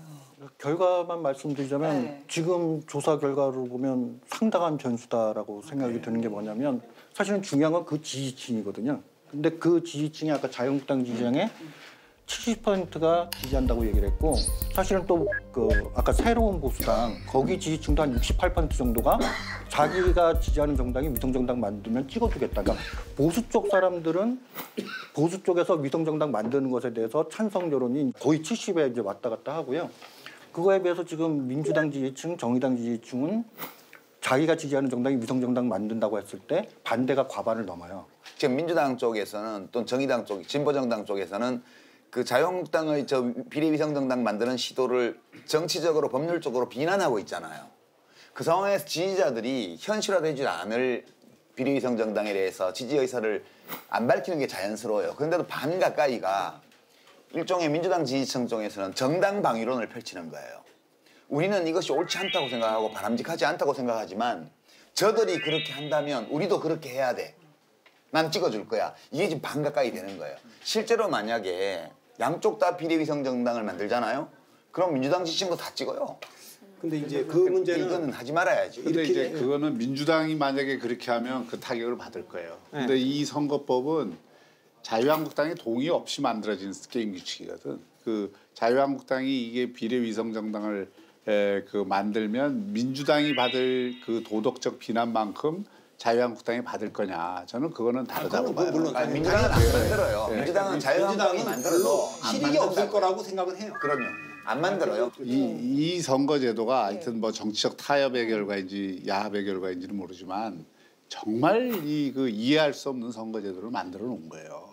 결과만 말씀드리자면 네. 지금 조사 결과를 보면 상당한 변수다라고 생각이 네. 드는 게 뭐냐면 사실은 중요한 건 그 지지층이거든요. 근데 그 지지층이 아까 자유한국당 지지층의 칠십 퍼센트가 지지한다고 얘기를 했고 사실은 또 그 아까 새로운 보수당 거기 지지층도 한 육십팔 퍼센트 정도가 자기가 지지하는 정당이 위성정당 만들면 찍어주겠다. 그러니까 보수 쪽 사람들은 보수 쪽에서 위성정당 만드는 것에 대해서 찬성 여론이 거의 칠십에 이제 왔다 갔다 하고요. 그거에 비해서 지금 민주당 지지층, 정의당 지지층은 자기가 지지하는 정당이 위성정당 만든다고 했을 때 반대가 과반을 넘어요. 지금 민주당 쪽에서는 또 정의당 쪽, 진보정당 쪽에서는 그 자유한국당의 저 비례위성정당 만드는 시도를 정치적으로 법률적으로 비난하고 있잖아요. 그 상황에서 지지자들이 현실화되지 않을 비례위성정당에 대해서 지지 의사를 안 밝히는 게 자연스러워요. 그런데도 반 가까이가 일종의 민주당 지지층 쪽에서는 정당 방위론을 펼치는 거예요. 우리는 이것이 옳지 않다고 생각하고 바람직하지 않다고 생각하지만 저들이 그렇게 한다면 우리도 그렇게 해야 돼. 난 찍어줄 거야. 이게 지금 반 가까이 되는 거예요. 실제로 만약에 양쪽 다 비례위성정당을 만들잖아요. 그럼 민주당 지지층도 다 찍어요. 근데 이제 그 문제는 이거는 하지 말아야지. 근데 이제 그거는 민주당이 만약에 그렇게 하면 그 타격을 받을 거예요. 근데 네. 이 선거법은 자유한국당의 동의 없이 만들어진 게임 규칙이거든. 그 자유한국당이 이게 비례위성정당을 에, 그 만들면 민주당이 받을 그 도덕적 비난만큼 자유한국당이 받을 거냐? 저는 그거는 다르다고 봐요. 물론 아니, 민주당은 안 만들어요. 네. 민주당은 자유한국당이 만들어도 실익이 없을 거라고 생각은 해요. 그럼요. 안 만들어요. 이, 이 선거제도가 하여튼 뭐 정치적 타협의 결과인지 야합의 결과인지는 모르지만 정말 이 그 이해할 수 없는 선거제도를 만들어 놓은 거예요.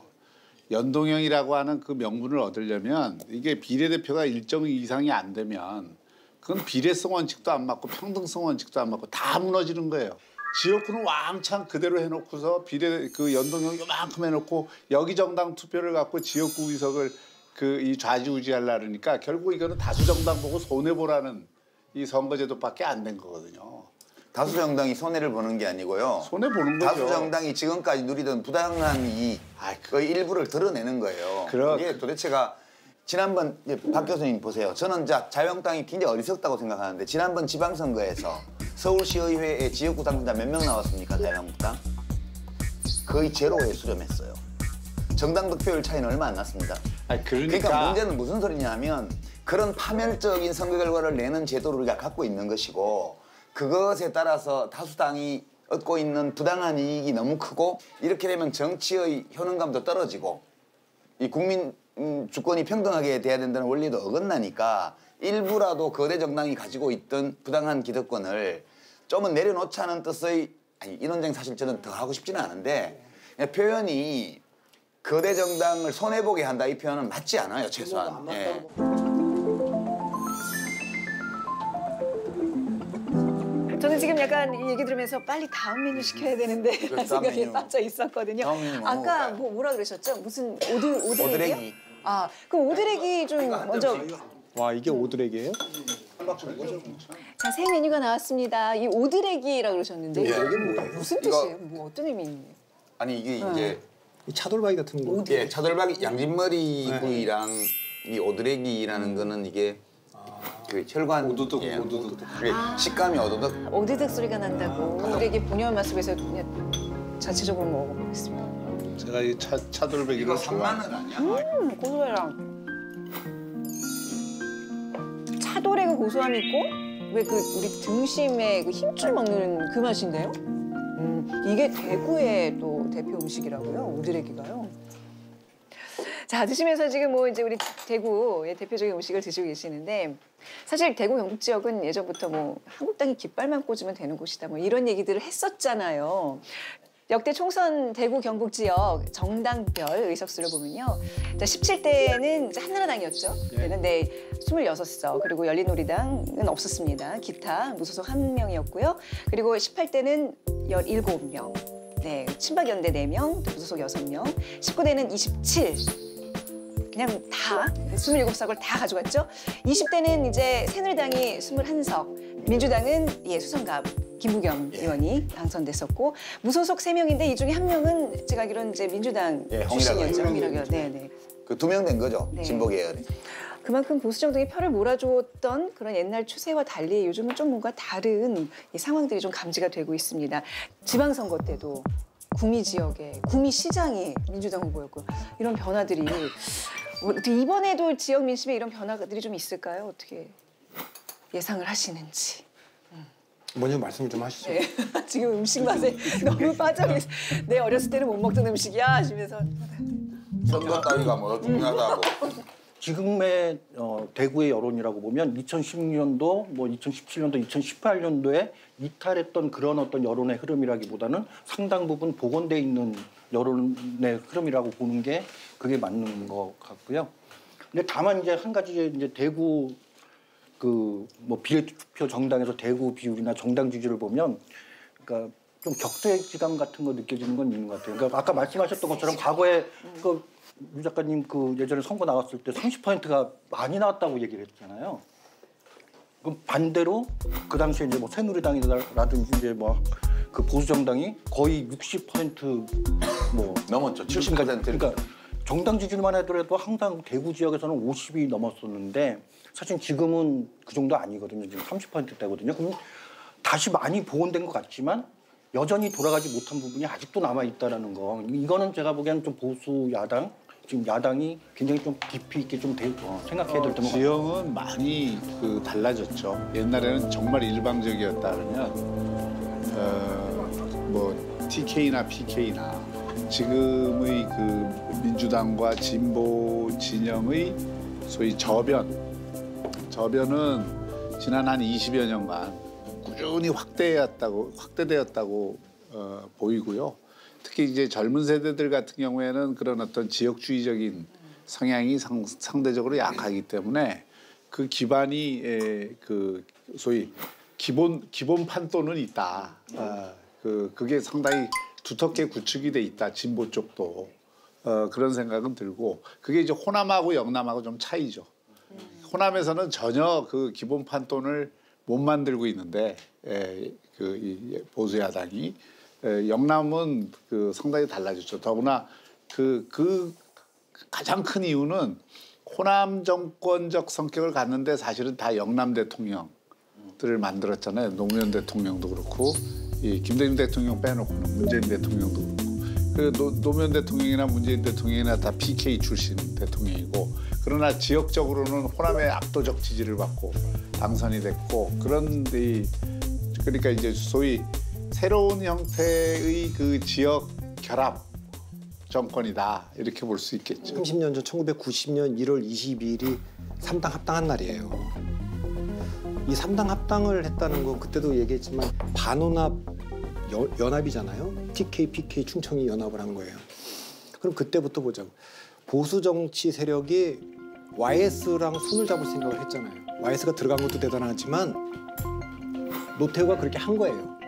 연동형이라고 하는 그 명분을 얻으려면 이게 비례대표가 일정 이상이 안 되면 그건 비례성 원칙도 안 맞고 평등성 원칙도 안 맞고 다 무너지는 거예요. 지역구는 왕창 그대로 해놓고서 비례 그 연동형 요만큼 해놓고 여기 정당 투표를 갖고 지역구 의석을 그 이 좌지우지하려니까 결국 이거는 다수 정당 보고 손해 보라는 이 선거제도밖에 안 된 거거든요. 다수 정당이 손해를 보는 게 아니고요. 손해 보는 거죠. 다수 정당이 지금까지 누리던 부당한 이익의 일부를 드러내는 거예요. 그렇- 그게 도대체가 지난번 이제 박 교수님 보세요. 저는 자 자유한국당이 굉장히 어리석다고 생각하는데 지난번 지방선거에서 서울시의회에 지역구 당선자 몇 명 나왔습니까? 자유한국당? 거의 제로에 수렴했어요. 정당 득표율 차이는 얼마 안 났습니다. 아니, 그러니까, 그러니까 문제는 무슨 소리냐 하면 그런 파멸적인 선거 결과를 내는 제도를 우리가 갖고 있는 것이고 그것에 따라서 다수당이 얻고 있는 부당한 이익이 너무 크고 이렇게 되면 정치의 효능감도 떨어지고 이 국민 음, 주권이 평등하게 돼야 된다는 원리도 어긋나니까 일부라도 거대 정당이 가지고 있던 부당한 기득권을 좀은 내려놓자는 뜻의 아니 이 논쟁 사실 저는 더 하고 싶지는 않은데 그냥 표현이 거대 정당을 손해보게 한다 이 표현은 맞지 않아요 최소한. 예. 저는 지금 약간 이 얘기 들으면서 빨리 다음 메뉴 시켜야 되는데 라는 다음 생각에 메뉴. 빠져 있었거든요. 다음 메뉴 뭐 아까 먹을까요? 뭐 뭐라 그러셨죠? 무슨 오드 오드레기요? 오드레기. 아 그럼 오드레기 좀 먼저. 와 이게 오드레기예요? 자, 새 메뉴가 나왔습니다. 이 오드레기라고 그러셨는데 예. 이게 뭐예요? 무슨 이거- 뜻이에요? 뭐 어떤 의미예요? 아니 이게 이제 이 차돌박이 같은 거. 예, 차돌박이 양진머리 부위랑 이 오드레기라는 거는 이게 그 혈관 오두둑 예, 오두둑 식감이 오두둑 오드득 소리가 난다고. 오드레기 본연 맛속에서 그냥 자체적으로 먹어보겠습니다. 제가 이 차, 차돌배기를 이거 좋아. 산마늘 아니야? 음, 고소해랑 차돌의 그 고소함이 있고 왜 그 우리 등심에 그 힘줄 먹는 그 맛인데요? 음, 이게 대구의 또 대표 음식이라고요, 오드레기가요. 자, 드시면서 지금 뭐 이제 우리 대구의 대표적인 음식을 드시고 계시는데 사실 대구 경북 지역은 예전부터 뭐 한국당이 깃발만 꽂으면 되는 곳이다 뭐 이런 얘기들을 했었잖아요. 역대 총선 대구 경북 지역 정당별 의석수를 보면요. 자, 십칠 대는 한나라당이었죠. 그때는 네, 스물여섯 석. 그리고 열린우리당은 없었습니다. 기타 무소속 한 명이었고요. 그리고 십팔 대는 열일곱 명. 네, 친박연대 네 명, 무소속 여섯 명. 십구 대는 이십칠. 그냥 다 스물일곱 석을 다 가져갔죠. 이십 대는 이제 새누리당이 스물한 석. 민주당은 예, 수성갑 김부겸 예. 의원이 당선됐었고 무소속 세 명인데 이 중에 한 명은 제가 알기로는 이제 민주당 예, 홍일학 출신이었죠. 의원. 홍일학 의원. 네, 네. 그 두 명 된 거죠 네. 진보 계열이. 그만큼 보수 정당이 표를 몰아주었던 그런 옛날 추세와 달리 요즘은 좀 뭔가 다른 이 상황들이 좀 감지가 되고 있습니다. 지방선거 때도 구미 지역에 구미 시장이 민주당 후보였고 이런 변화들이 뭐 어떻게 이번에도 지역 민심에 이런 변화들이 좀 있을까요? 어떻게 예상을 하시는지. 먼저 말씀 좀 하시죠. 네. 지금 음식 맛에 너무 빠져 계세요. 내 어렸을 때는 못 먹던 음식이야 하시면서. 선거 따위가 뭐가 중요하다고. 지금의 어, 대구의 여론이라고 보면 이천십 년도, 뭐 이천십칠 년도, 이천십팔 년도에 이탈했던 그런 어떤 여론의 흐름이라기보다는 상당 부분 복원돼 있는 여론의 흐름이라고 보는 게 그게 맞는 것 같고요. 근데 다만 이제 한 가지 이제 대구 그 뭐 비례투표 정당에서 대구 비율이나 정당 지지를 보면, 그러니까 좀 격세지감 같은 거 느껴지는 건 있는 것 같아요. 그러니까 아까 말씀하셨던 것처럼 과거에 그 유 작가님 그 예전에 선거 나왔을 때 삼십 퍼센트가 많이 나왔다고 얘기를 했잖아요. 그럼 반대로 그 당시에 이제 뭐 새누리당이라든지 이제 뭐 그 보수 정당이 거의 육십 퍼센트 뭐 넘었죠. 칠십 퍼센트. 그러니까 정당 지지만 하더라도 항상 대구 지역에서는 오십이 넘었었는데 사실 지금은 그 정도 아니거든요. 지금 삼십 퍼센트대거든요. 그럼 다시 많이 복원된 것 같지만 여전히 돌아가지 못한 부분이 아직도 남아 있다라는 거. 이거는 제가 보기에는 좀 보수 야당, 지금 야당이 굉장히 좀 깊이 있게 좀 대, 어, 생각해야 될 어, 때는 지형은 많이 그 달라졌죠. 옛날에는 정말 일방적이었다 그러면 어, 뭐 티케이나 피케이나 지금의 그 민주당과 진보 진영의 소위 저변, 저변은 지난 한 이십여 년간 꾸준히 확대되었다고 확대되었다고 어, 보이고요. 특히 이제 젊은 세대들 같은 경우에는 그런 어떤 지역주의적인 성향이 상, 상대적으로 약하기 때문에 그 기반이 에, 그 소위 기본 기본 판도는 있다. 어, 그 그게 상당히 두텁게 구축이 돼 있다. 진보 쪽도 어, 그런 생각은 들고 그게 이제 호남하고 영남하고 좀 차이죠. 호남에서는 전혀 그 기본 판돈을 못 만들고 있는데 에, 그 이 보수 야당이 에, 영남은 그 상당히 달라졌죠. 더구나 그 그 가장 큰 이유는 호남 정권적 성격을 갖는데 사실은 다 영남 대통령들을 만들었잖아요. 노무현 대통령도 그렇고 이 김대중 대통령 빼놓고는 문재인 대통령도 그렇고 그 노, 노무현 대통령이나 문재인 대통령이나 다 피케이 출신 대통령이고 그러나 지역적으로는 호남의 압도적 지지를 받고 당선이 됐고 그런 이 그러니까 이제 소위 새로운 형태의 그 지역 결합 정권이다 이렇게 볼 수 있겠죠. 삼십 년 전 천구백구십 년 일월 이십이일이 삼당 합당한 날이에요. 이 삼당 합당을 했다는 건 그때도 얘기했지만 반혼합 여, 연합이잖아요. 티케이, 피케이, 충청이 연합을 한 거예요. 그럼 그때부터 보자고. 보수 정치 세력이 와이에스랑 손을 잡을 생각을 했잖아요. 와이에스가 들어간 것도 대단하지만 노태우가 그렇게 한 거예요.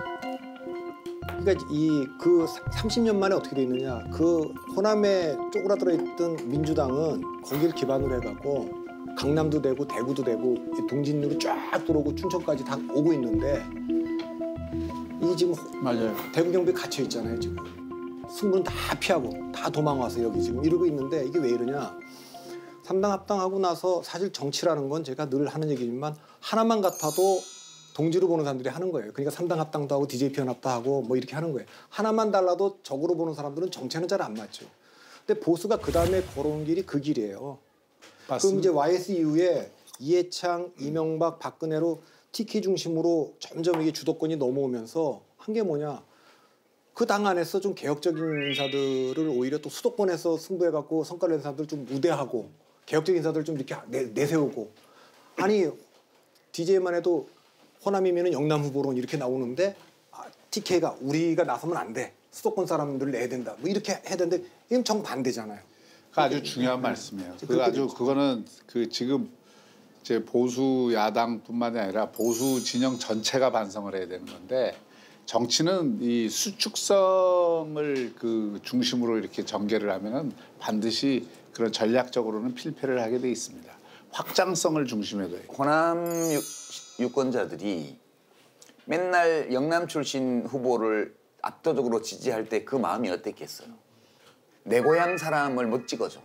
그러니까 이 그 삼십 년 만에 어떻게 돼 있느냐. 그 호남에 쪼그라들어 있던 민주당은 거기를 기반으로 해갖고 강남도 되고 대구도 되고 동진으로 쫙 들어오고 춘천까지 다 오고 있는데 이 지금 맞아요. 대구 경북에 갇혀 있잖아요 지금. 승부는 다 피하고 다 도망와서 여기 지금 이러고 있는데 이게 왜 이러냐. 삼당 합당하고 나서 사실 정치라는 건 제가 늘 하는 얘기지만 하나만 같아도 동지로 보는 사람들이 하는 거예요. 그러니까 삼당 합당도 하고 디제이피 연합도 하고 뭐 이렇게 하는 거예요. 하나만 달라도 적으로 보는 사람들은 정체는 잘 안 맞죠. 근데 보수가 그 다음에 걸어온 길이 그 길이에요. 맞습니다. 그럼 이제 와이에스 이후에 이해창, 이명박, 박근혜로 티케이 중심으로 점점 이게 주도권이 넘어오면서 한 게 뭐냐. 그 당 안에서 좀 개혁적인 인사들을 오히려 또 수도권에서 승부해갖고 성과를 낸 사람들 좀 우대하고 개혁적인 인사들 좀 이렇게 내, 내세우고 아니 디제이만 해도 호남이면은 영남 후보론 이렇게 나오는데 아, 티케이가 우리가 나서면 안 돼. 수도권 사람들을 내야 된다. 뭐 이렇게 해야 되는데 이건 정반대잖아요. 그 아주 중요한 말씀이에요. 그 아주 그거는 그 지금 이제 보수 야당뿐만이 아니라 보수 진영 전체가 반성을 해야 되는 건데 정치는 이 수축성을 그 중심으로 이렇게 전개를 하면은 반드시 그런 전략적으로는 필패를 하게 돼 있습니다. 확장성을 중심에 둬요. 호남 유, 유권자들이 맨날 영남 출신 후보를 압도적으로 지지할 때 그 마음이 어땠겠어요? 내 고향 사람을 못 찍어줘.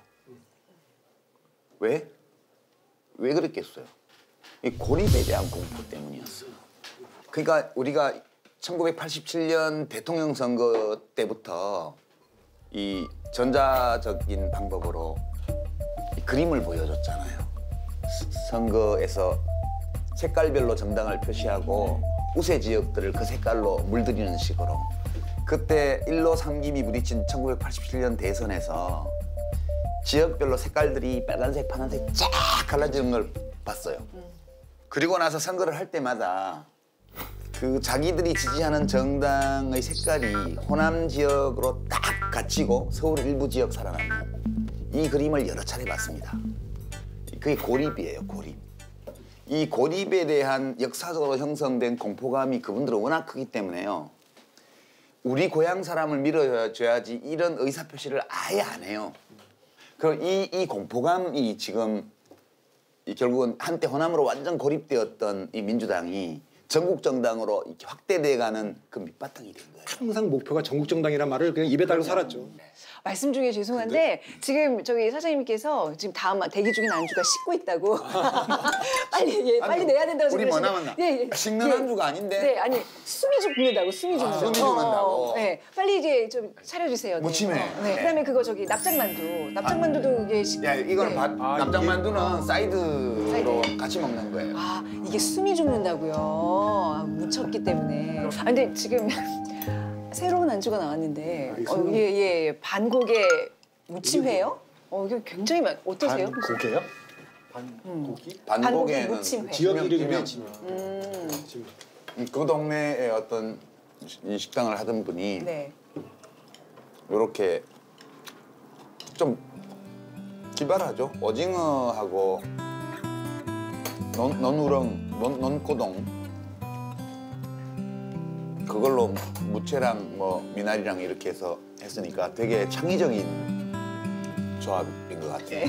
왜? 왜 그랬겠어요? 이 고립에 대한 공포 때문이었어요. 그러니까 우리가 천구백팔십칠 년 대통령 선거 때부터 이 전자적인 방법으로 이 그림을 보여줬잖아요. 선거에서 색깔별로 정당을 표시하고 우세 지역들을 그 색깔로 물들이는 식으로 그때 일로 삼김이 부딪힌 천구백팔십칠 년 대선에서 지역별로 색깔들이 빨간색, 파란색 쫙 갈라지는 걸 봤어요. 그리고 나서 선거를 할 때마다 그 자기들이 지지하는 정당의 색깔이 호남 지역으로 딱 갇히고 서울 일부 지역 살아남는 이 그림을 여러 차례 봤습니다. 그게 고립이에요, 고립. 이 고립에 대한 역사적으로 형성된 공포감이 그분들은 워낙 크기 때문에요. 우리 고향 사람을 밀어줘야지 이런 의사표시를 아예 안 해요. 그 이 이 공포감이 지금 이 결국은 한때 호남으로 완전 고립되었던 이 민주당이 전국 정당으로 이렇게 확대돼가는 그 밑바탕이 된 거예요. 항상 목표가 전국 정당이란 말을 그냥 입에 달고 살았죠. 말씀 중에 죄송한데 지금 저기 사장님께서 지금 다음 대기 중인 안주가 식고 있다고 빨리 예, 빨리 아니, 내야 된다고 우리 뭐 그러시는데. 남았나? 예, 예. 식는 예. 안주가 아닌데. 네, 아니 숨이 죽는다고 숨이 죽는다고. 숨이 죽는다고. 네, 빨리 이제 좀 차려주세요. 네. 무침에. 어, 네, 그다음에 그거 저기 납작만두. 납작만두도 이게 식. 야, 이거는 네. 밥, 아, 납작만두는 사이드로 사이드. 같이 먹는 거예요. 아 이게 숨이 죽는다고요. 아, 묻혔기 때문에. 아 근데 지금 새로운 안주가 나왔는데 어, 예, 예, 반고개 무침회요? 어 이게 굉장히 많. 어떠세요? 고개요? 반고기 반고개는 무침회. 지역 유명- 이름이면 유명- 지명. 음, 음, 그 동네에 어떤 이 식당을 하던 분이 네. 이렇게 좀 기발하죠. 오징어하고 논, 논우렁, 논, 논고동 그걸로 무채랑 뭐 미나리랑 이렇게 해서 했으니까 되게 창의적인 조합인 것 같아요.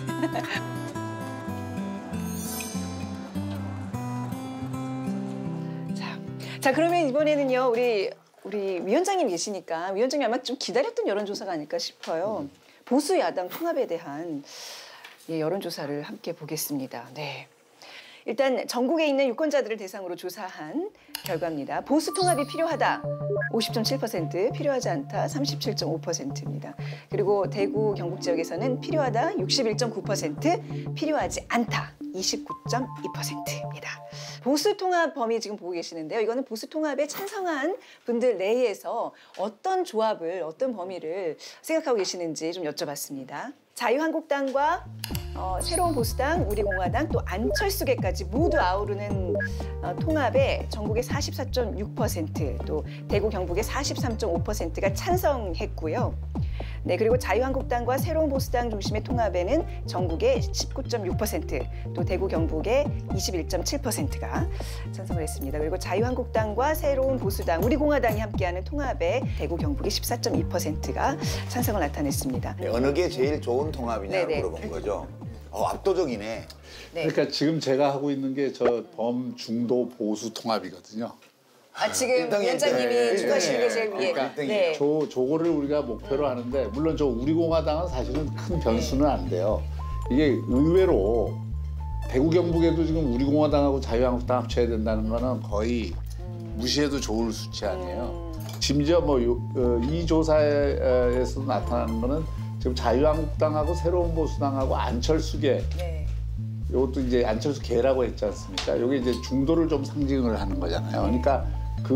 자, 자, 그러면 이번에는요, 우리 우리 위원장님 계시니까 위원장님 아마 좀 기다렸던 여론조사가 아닐까 싶어요. 음. 보수 야당 통합에 대한 예, 여론조사를 함께 보겠습니다. 네. 일단 전국에 있는 유권자들을 대상으로 조사한 결과입니다. 보수 통합이 필요하다 오십 점 칠 퍼센트, 필요하지 않다 삼십칠 점 오 퍼센트입니다. 그리고 대구 경북 지역에서는 필요하다 육십일 점 구 퍼센트, 필요하지 않다 이십구 점 이 퍼센트입니다. 보수 통합 범위 지금 보고 계시는데요. 이거는 보수 통합에 찬성한 분들 내에서 어떤 조합을, 어떤 범위를 생각하고 계시는지 좀 여쭤봤습니다. 자유한국당과 어, 새로운 보수당, 우리공화당, 또 안철수계까지 모두 아우르는 어, 통합에 전국의 사십사 점 육 퍼센트, 또 대구 경북의 사십삼 점 오 퍼센트가 찬성했고요. 네, 그리고 자유한국당과 새로운 보수당 중심의 통합에는 전국의 십구 점 육 퍼센트, 또 대구 경북의 이십일 점 칠 퍼센트가 찬성을 했습니다. 그리고 자유한국당과 새로운 보수당, 우리공화당이 함께하는 통합에 대구 경북의 십사 점 이 퍼센트가 찬성을 나타냈습니다. 네, 어느 게 제일 좋은 통합이냐고 네네. 물어본 거죠. 어, 압도적이네. 네. 그러니까 지금 제가 하고 있는 게 저 범중도 보수 통합이거든요. 아, 지금 일등이 위원장님이 일등이에요. 주관하시는 게 제일 위에. 그러니까 네. 저, 저거를 우리가 목표로 하는데 물론 저 우리공화당은 사실은 큰 변수는 안 돼요. 이게 의외로 대구 경북에도 지금 우리공화당하고 자유한국당 합쳐야 된다는 거는 거의 무시해도 좋을 수치 아니에요. 심지어 뭐 이 조사에서 나타나는 거는 지금 자유한국당하고 새로운 보수당하고 안철수계, 네. 이것도 이제 안철수 계라고 했지 않습니까? 이게 이제 중도를 좀 상징을 하는 거잖아요. 그러니까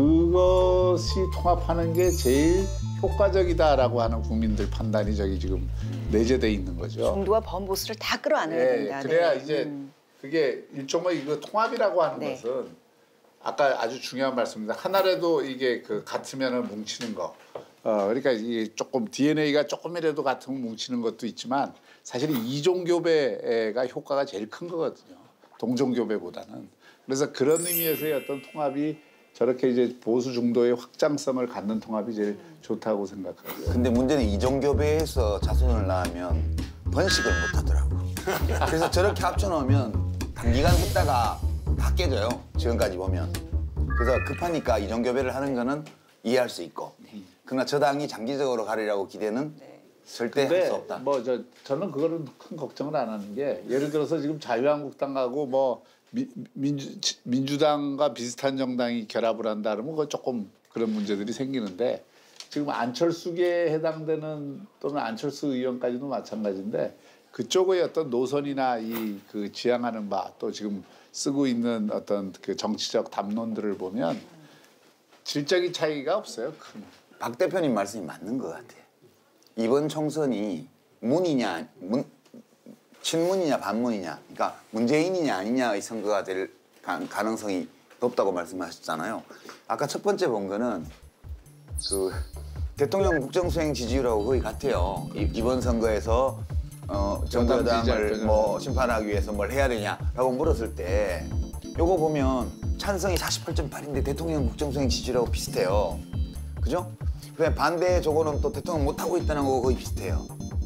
그것이 통합하는 게 제일 효과적이다라고 하는 국민들 판단이 저기 지금 내재돼 있는 거죠. 중도와 범보수를 다 끌어안아야 예, 된다. 그래야 네. 이제 음. 그게 일종의 이거 통합이라고 하는 네. 것은 아까 아주 중요한 말씀입니다. 하나라도 이게 그 같으면은 뭉치는 거. 어 그러니까 이게 조금 디엔에이가 조금이라도 같으면 뭉치는 것도 있지만 사실 이종교배가 효과가 제일 큰 거거든요. 동종교배보다는. 그래서 그런 의미에서의 어떤 통합이 저렇게 이제 보수 중도의 확장성을 갖는 통합이 제일 좋다고 생각하고요. 근데 문제는 이종교배에서 자손을 낳으면 번식을 못 하더라고. 그래서 저렇게 합쳐놓으면 단기간 했다가 다 깨져요. 지금까지 보면. 그래서 급하니까 이종교배를 하는 거는 이해할 수 있고. 그러나 저 당이 장기적으로 가리라고 기대는 절대 할 수 없다. 뭐 저 저는 그거는 큰 걱정을 안 하는 게 예를 들어서 지금 자유한국당하고 뭐 미, 민주 민주당과 비슷한 정당이 결합을 한다 그러면 그 조금 그런 문제들이 생기는데 지금 안철수계에 해당되는 또는 안철수 의원까지도 마찬가지인데 그쪽의 어떤 노선이나 이 그 지향하는 바 또 지금 쓰고 있는 어떤 그 정치적 담론들을 보면 질적인 차이가 없어요. 큰. 박 대표님 말씀이 맞는 것 같아. 이번 총선이 문이냐, 문, 친문이냐 반문이냐, 그러니까 문재인이냐 아니냐의 선거가 될 가능성이 높다고 말씀하셨잖아요. 아까 첫 번째 본 거는 그 대통령 국정수행 지지율하고 거의 같아요. 이, 이번 선거에서 어, 정부 여당을 뭐 심판하기 위해서 뭘 해야 되냐라고 물었을 때 요거 보면 찬성이 사십팔 점 팔인데 대통령 국정수행 지지율하고 비슷해요. 그죠? 그다음에 반대 저거는 또 대통령 못하고 있다는 거 거의 비슷해요.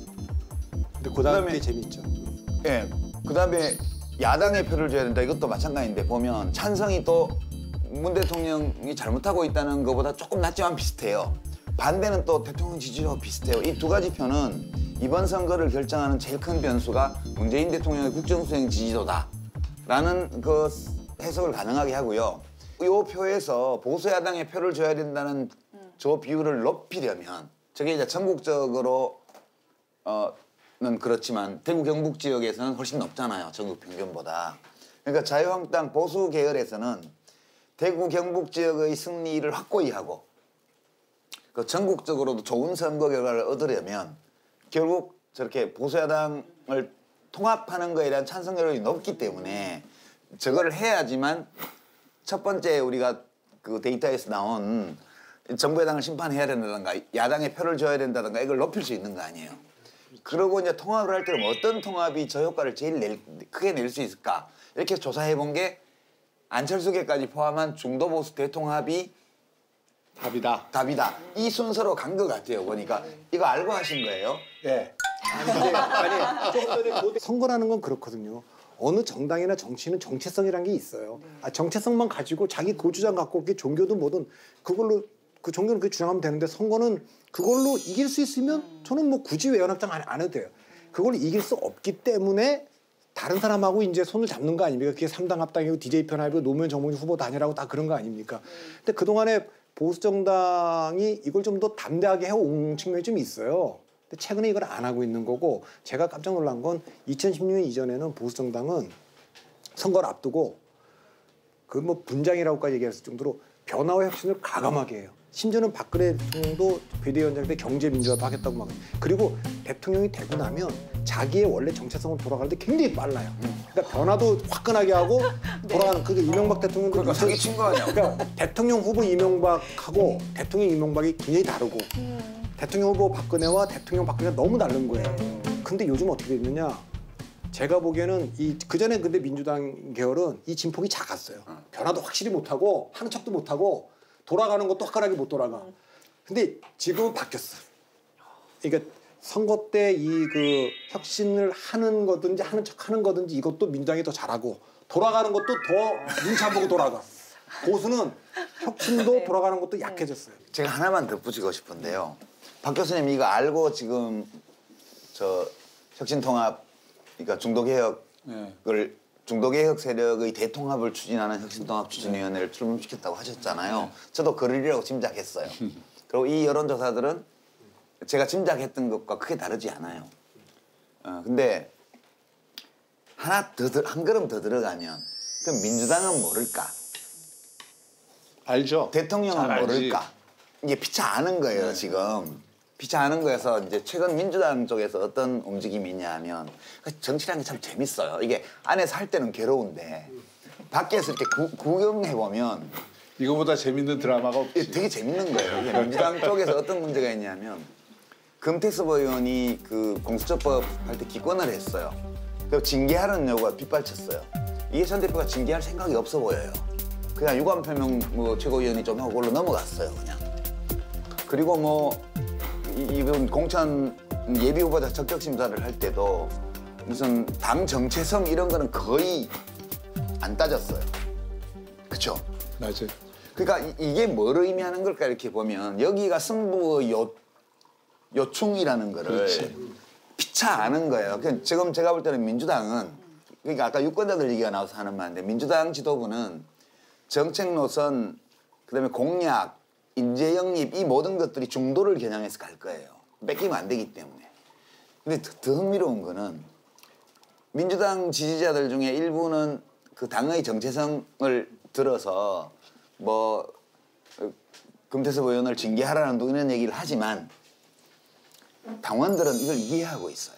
근데 그 다음에 게 재밌죠. 예. 그다음에 야당의 표를 줘야 된다. 이것도 마찬가지인데 보면 찬성이 또 문 대통령이 잘못하고 있다는 것보다 조금 낮지만 비슷해요. 반대는 또 대통령 지지율하고 비슷해요. 이 두 가지 표는 이번 선거를 결정하는 제일 큰 변수가 문재인 대통령의 국정수행 지지도다라는 그 해석을 가능하게 하고요. 이 표에서 보수 야당의 표를 줘야 된다는 저 비율을 높이려면 저게 이제 전국적으로 어는 그렇지만 대구 경북 지역에서는 훨씬 높잖아요. 전국 평균보다. 그러니까 자유한국당 보수 계열에서는 대구 경북 지역의 승리를 확고히 하고 그 전국적으로도 좋은 선거 결과를 얻으려면 결국 저렇게 보수 야당을 통합하는 거에 대한 찬성 여론이 높기 때문에 저거를 해야지만 첫 번째 우리가 그 데이터에서 나온 정부 여당을 심판해야 된다든가 야당에 표를 줘야 된다든가 이걸 높일 수 있는 거 아니에요. 그러고 이제 통합을 할 때는 어떤 통합이 저 효과를 제일 낼, 크게 낼 수 있을까 이렇게 조사해 본 게 안철수계까지 포함한 중도 보수 대통합이 답이다. 답이다. 이 순서로 간 것 같아요. 보니까 이거 알고 하신 거예요? 예. 아니, 근데, 아니 조금 전에 그 선거라는 건 그렇거든요. 어느 정당이나 정치는 정체성이라는 게 있어요. 아, 정체성만 가지고 자기 고주장 갖고 그게 종교든 뭐든 그걸로 그 종교는 그 주장하면 되는데 선거는 그걸로 이길 수 있으면 저는 뭐 굳이 외연확장 안, 안 해도 돼요. 그걸 이길 수 없기 때문에 다른 사람하고 이제 손을 잡는 거 아닙니까? 그게 삼당 합당이고 디제이 편합이고 노무현 정몽준 후보 단일하고 다 그런 거 아닙니까? 근데 그동안에 보수 정당이 이걸 좀 더 담대하게 해온 측면이 좀 있어요. 근데 최근에 이걸 안 하고 있는 거고 제가 깜짝 놀란 건 이천십육 년 이전에는 보수 정당은 선거를 앞두고 그 뭐 분장이라고까지 얘기했을 정도로 변화와 혁신을 가감하게 해요. 심지어는 박근혜 대통령도 비대위원장 때 경제민주화도 하겠다고 막. 그리고 대통령이 되고 나면 자기의 원래 정체성으로 돌아가는데 굉장히 빨라요. 그러니까 변화도 화끈하게 하고 돌아가는 그게 이명박 대통령도 그러니까 사기 친 거 아니야? 그러니까 대통령 후보 이명박하고 대통령 이명박이 굉장히 다르고 대통령 후보 박근혜와 대통령 박근혜가 너무 다른 거예요. 근데 요즘 어떻게 됐느냐? 제가 보기에는 이 그전에 근데 민주당 계열은 이 진폭이 작았어요. 변화도 확실히 못하고 하는 척도 못하고 돌아가는 것도 화끈하게 못 돌아가. 근데 지금은 바뀌었어. 그러니까 선거 때 이 그 혁신을 하는 거든지 하는 척 하는 거든지 이것도 민주당이 더 잘하고 돌아가는 것도 더 눈치 안 보고 돌아가. 보수는 혁신도 네. 돌아가는 것도 약해졌어요. 제가 하나만 덧붙이고 싶은데요. 박 교수님 이거 알고 지금 저 혁신통합 그러니까 중도개혁을 네. 중도개혁 세력의 대통합을 추진하는 혁신통합 추진위원회를 출범시켰다고 하셨잖아요. 네. 저도 그러리라고 짐작했어요. 그리고 이 여론조사들은 제가 짐작했던 것과 크게 다르지 않아요. 어, 근데 하나 더, 한 걸음 더 들어가면 그럼 민주당은 모를까? 알죠. 대통령은 모를까? 이게 피차 아는 거예요, 네. 지금. 피차 아는 거에서 이제 최근 민주당 쪽에서 어떤 움직임이 있냐 하면 정치라는 게 참 재밌어요. 이게 안에서 할 때는 괴로운데 밖에서 이렇게 구, 구경해보면 이거보다 재밌는 드라마가 없지. 되게 재밌는 거예요. 이게 민주당 쪽에서 어떤 문제가 있냐면 금태섭 의원이 그 공수처법 할 때 기권을 했어요. 그리고 징계하라는 요구가 빗발쳤어요. 이해찬 대표가 징계할 생각이 없어 보여요. 그냥 유감 표명 뭐 최고위원이 좀 하고 그걸로 넘어갔어요, 그냥. 그리고 뭐 이번 공천 예비 후보자 적격 심사를 할 때도 무슨 당 정체성 이런 거는 거의 안 따졌어요. 그렇죠? 맞아요. 그러니까 이, 이게 뭘 의미하는 걸까 이렇게 보면 여기가 승부의 요, 요충이라는 거를 그렇지. 피차 아는 거예요. 그러니까 지금 제가 볼 때는 민주당은 그러니까 아까 유권자들 얘기가 나와서 하는 말인데 민주당 지도부는 정책 노선 그다음에 공약 인재 영입 이 모든 것들이 중도를 겨냥해서 갈 거예요. 뺏기면 안 되기 때문에. 근데 더, 더 흥미로운 거는 민주당 지지자들 중에 일부는 그 당의 정체성을 들어서 뭐 금태섭 의원을 징계하라는 등 이런 얘기를 하지만 당원들은 이걸 이해하고 있어요.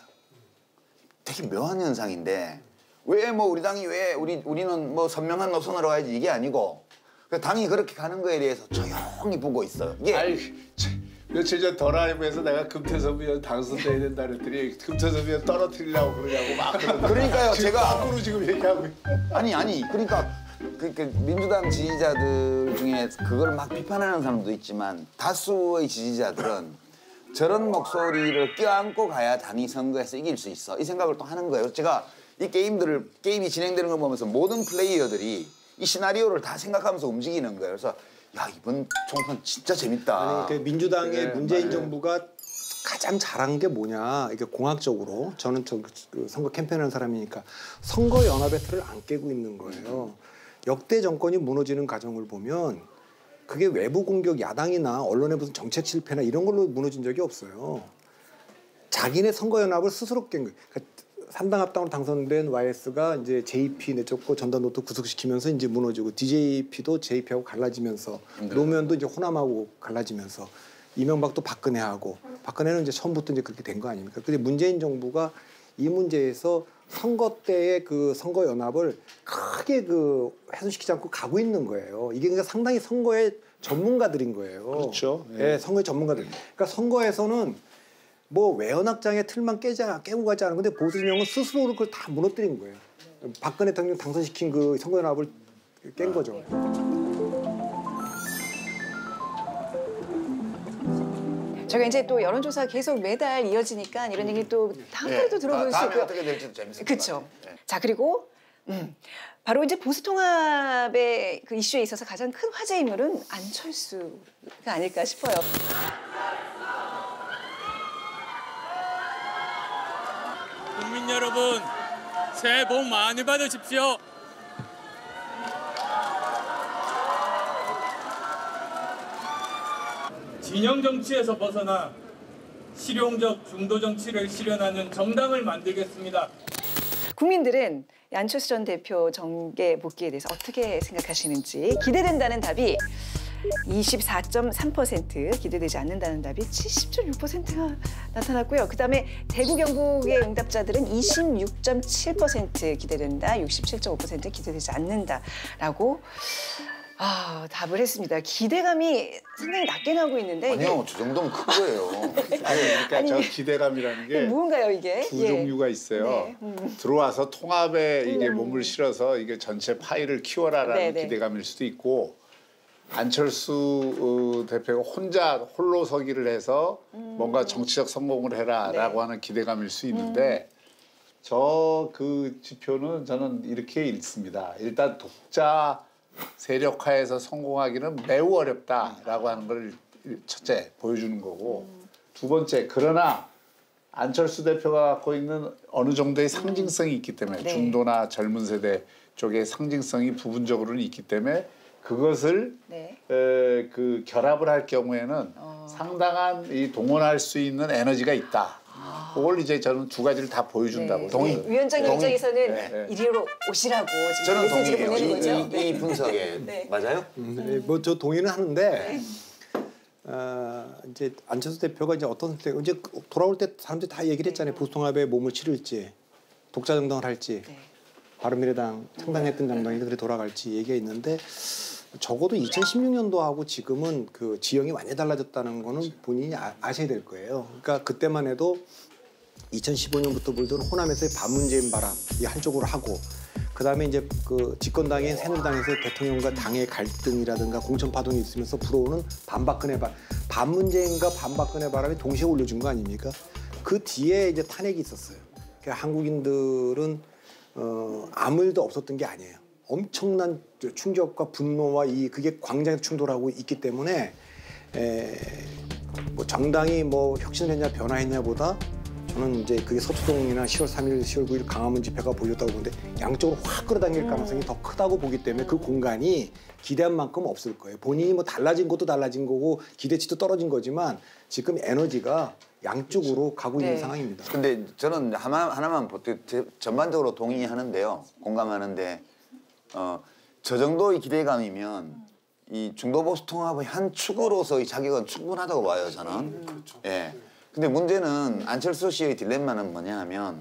되게 묘한 현상인데 왜 뭐 우리 당이 왜 우리 우리는 뭐 선명한 노선으로 가야지 이게 아니고 당이 그렇게 가는 거에 대해서 조용히 보고 있어요. 이게 아이, 며칠 전 더라이브에서 내가 금태섭 의원 당선돼야 된다 그랬더니 금태섭 의원 떨어뜨리려고 그러냐고 막 그러니까요. 제가 앞으로 지금 얘기하고 아니 아니 그러니까 그, 그 민주당 지지자들 중에 그걸 막 비판하는 사람도 있지만 다수의 지지자들은 저런 목소리를 껴안고 가야 당이 선거에서 이길 수 있어 이 생각을 또 하는 거예요. 제가 이 게임들을 게임이 진행되는 걸 보면서 모든 플레이어들이 이 시나리오를 다 생각하면서 움직이는 거예요. 그래서 야 이번 총선 진짜 재밌다. 아니, 그 민주당의 네, 문재인 맞아요. 정부가 가장 잘한 게 뭐냐? 이게 공학적으로 저는 저, 그 선거 캠페인하는 사람이니까 선거 연합의 틀을 안 깨고 있는 거예요. 역대 정권이 무너지는 과정을 보면 그게 외부 공격, 야당이나 언론의 무슨 정책 실패나 이런 걸로 무너진 적이 없어요. 자기네 선거 연합을 스스로 깬 거예요. 그러니까 삼당 합당으로 당선된 와이에스가 이제 제이피 내쫓고 전단노트 구속시키면서 이제 무너지고 디제이피도 제이피하고 갈라지면서 네. 노무현도 이제 호남하고 갈라지면서 이명박도 박근혜하고 박근혜는 이제 처음부터 이제 그렇게 된 거 아닙니까? 근데 문재인 정부가 이 문제에서 선거 때의 그 선거 연합을 크게 그 훼손시키지 않고 가고 있는 거예요. 이게 그러니까 상당히 선거의 전문가들인 거예요. 그렇죠. 예, 네, 선거의 전문가들. 그러니까 선거에서는 뭐 외연확장의 틀만 깨자 깨고 가지 않은 건데 보수 진영은 스스로 그걸 다 무너뜨린 거예요. 박근혜 대통령 당선시킨 그 선거연합을 깬 거죠. 저희가 이제 또 여론조사 계속 매달 이어지니까 이런 얘기 또 다음번에도 네. 들어볼 수 다음에 있고요. 어떻게 될지도 재밌을 것 그렇죠. 같아요. 네. 자, 그리고 음, 바로 이제 보수통합의 그 이슈에 있어서 가장 큰 화제 인물은 안철수가 아닐까 싶어요. 국민 여러분, 새해 복 많이 받으십시오. 진영 정치에서 벗어나 실용적 중도 정치를 실현하는 정당을 만들겠습니다. 국민들은 안철수 전 대표 정계 복귀에 대해서 어떻게 생각하시는지 기대된다는 답이 이십사 점 삼 퍼센트, 기대되지 않는다는 답이 칠십 점 육 퍼센트가 나타났고요. 그다음에 대구 경북의 응답자들은 이십육 점 칠 퍼센트 기대된다, 육십칠 점 오 퍼센트 기대되지 않는다라고 아, 답을 했습니다. 기대감이 상당히 낮게 나오고 있는데 아니요, 저 정도면 큰 거예요. 아니, 그러니까 아니, 저 기대감이라는 게 뭔가요 이게? 두 예. 종류가 있어요. 네, 음. 들어와서 통합에 이게 음. 몸을 실어서 이게 전체 파일을 키워라라는 네, 네. 기대감일 수도 있고, 안철수 어, 대표가 혼자 홀로 서기를 해서 음. 뭔가 정치적 성공을 해라라고 네. 하는 기대감일 수 있는데, 저 그 지표는 저는 이렇게 읽습니다. 일단 독자 세력화에서 성공하기는 매우 어렵다라고 하는 걸 첫째 보여주는 거고, 두 번째, 그러나 안철수 대표가 갖고 있는 어느 정도의 상징성이 있기 때문에 네. 중도나 젊은 세대 쪽의 상징성이 부분적으로는 있기 때문에 그것을 네. 에, 그 결합을 할 경우에는 어. 상당한 이 동원할 수 있는 에너지가 있다. 그걸 이제 저는 두 가지를 다 보여준다고. 네. 동의. 위원장의 동의. 입장에서는 네. 이리로 오시라고 지금 저는 메시지를 동의해요. 보내는 거죠. 이, 이 분석에 네. 맞아요? 음, 뭐 저 동의는 하는데 어, 이제 안철수 대표가 이제 어떤 선택, 이제 돌아올 때 사람들이 다 얘기를 했잖아요. 보수통합에 몸을 치를지, 독자 정당을 할지, 네. 바른미래당 창당했던 정당이 그래 돌아갈지 얘기가 있는데, 적어도 이천십육 년도하고 지금은 그 지형이 많이 달라졌다는 거는 본인이 아, 아셔야 될 거예요. 그러니까 그때만 해도 이천십오 년부터 불던 호남에서의 반문재인 바람 이 한쪽으로 하고, 그 다음에 이제 그 집권당인 새누리당에서 대통령과 당의 갈등이라든가 공천 파동이 있으면서 불어오는 반박근혜 바람, 반문재인과 반박근혜 바람이 동시에 올려준 거 아닙니까? 그 뒤에 이제 탄핵이 있었어요. 그러니까 한국인들은 어, 아무 일도 없었던 게 아니에요. 엄청난 충격과 분노와 이 그게 광장에서 충돌하고 있기 때문에 에, 뭐 정당이 뭐 혁신했냐 변화했냐보다 저는 이제 그게 서초동이나 시월 삼일, 시월 구일 강화문 집회가 보였다고 보는데 양쪽으로 확 끌어당길 가능성이 더 크다고 보기 때문에 그 공간이 기대한 만큼 없을 거예요. 본인이 뭐 달라진 것도 달라진 거고 기대치도 떨어진 거지만 지금 에너지가 양쪽으로 가고 있는 네. 상황입니다. 근데 저는 하나, 하나만 보태- 전반적으로 동의하는데요. 공감하는데 어, 저 정도의 기대감이면 이 중도보수 통합의 한 축으로서의 자격은 충분하다고 봐요, 저는. 음, 그렇죠. 예. 근데 문제는 안철수 씨의 딜레마는 뭐냐 하면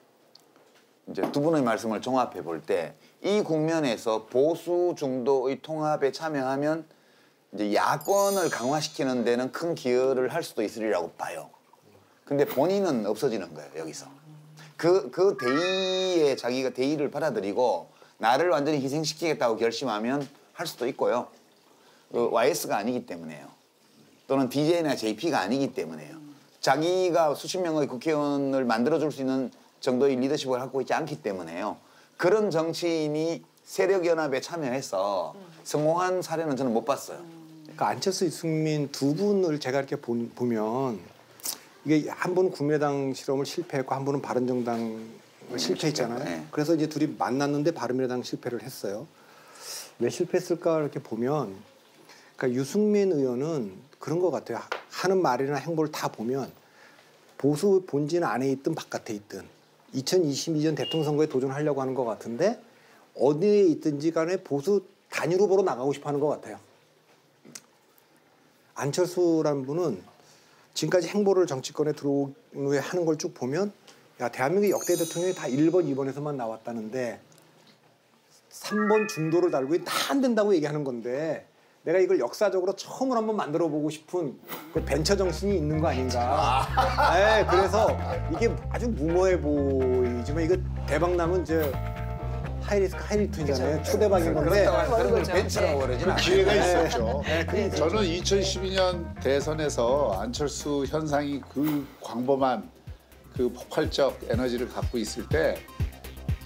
이제 두 분의 말씀을 종합해 볼 때 이 국면에서 보수 중도의 통합에 참여하면 이제 야권을 강화시키는 데는 큰 기여를 할 수도 있으리라고 봐요. 근데 본인은 없어지는 거예요, 여기서. 그, 그 대의에 자기가 대의를 받아들이고 나를 완전히 희생시키겠다고 결심하면 할 수도 있고요. 그 와이에스가 아니기 때문에요. 또는 디제이나 제이피가 아니기 때문에요. 자기가 수십 명의 국회의원을 만들어줄 수 있는 정도의 리더십을 갖고 있지 않기 때문에요. 그런 정치인이 세력연합에 참여해서 성공한 사례는 저는 못 봤어요. 그러니까 안철수, 이승민 두 분을 제가 이렇게 보, 보면 이게 한 분은 국민의당 실험을 실패했고 한 분은 바른정당을 실패했잖아요. 네. 그래서 이제 둘이 만났는데 바른미래당 실패를 했어요. 왜 실패했을까 이렇게 보면, 그러니까 유승민 의원은 그런 것 같아요. 하는 말이나 행보를 다 보면 보수 본진 안에 있든 바깥에 있든 이천이십이 년 대통령 선거에 도전하려고 하는 것 같은데 어디에 있든지 간에 보수 단일 후보로 나가고 싶어 하는 것 같아요. 안철수라는 분은 지금까지 행보를 정치권에 들어온 후에 하는 걸 쭉 보면, 야, 대한민국 역대 대통령이 다 일 번, 이 번에서만 나왔다는데 삼 번 중도를 달고 다 안 된다고 얘기하는 건데 내가 이걸 역사적으로 처음으로 한번 만들어 보고 싶은 그 벤처 정신이 있는 거 아닌가. 네, 그래서 이게 아주 무모해 보이지만 이거 대박 나면 이제 하이리스크 하이리턴이잖아요. 초대박인 건데. 그렇다고 그런 걸 거죠. 벤처라고 네. 그러진 않아요. 기회가 네. 있었죠. 네, 그 저는 이천십이 년 대선에서 안철수 현상이 그 광범한 그 폭발적 에너지를 갖고 있을 때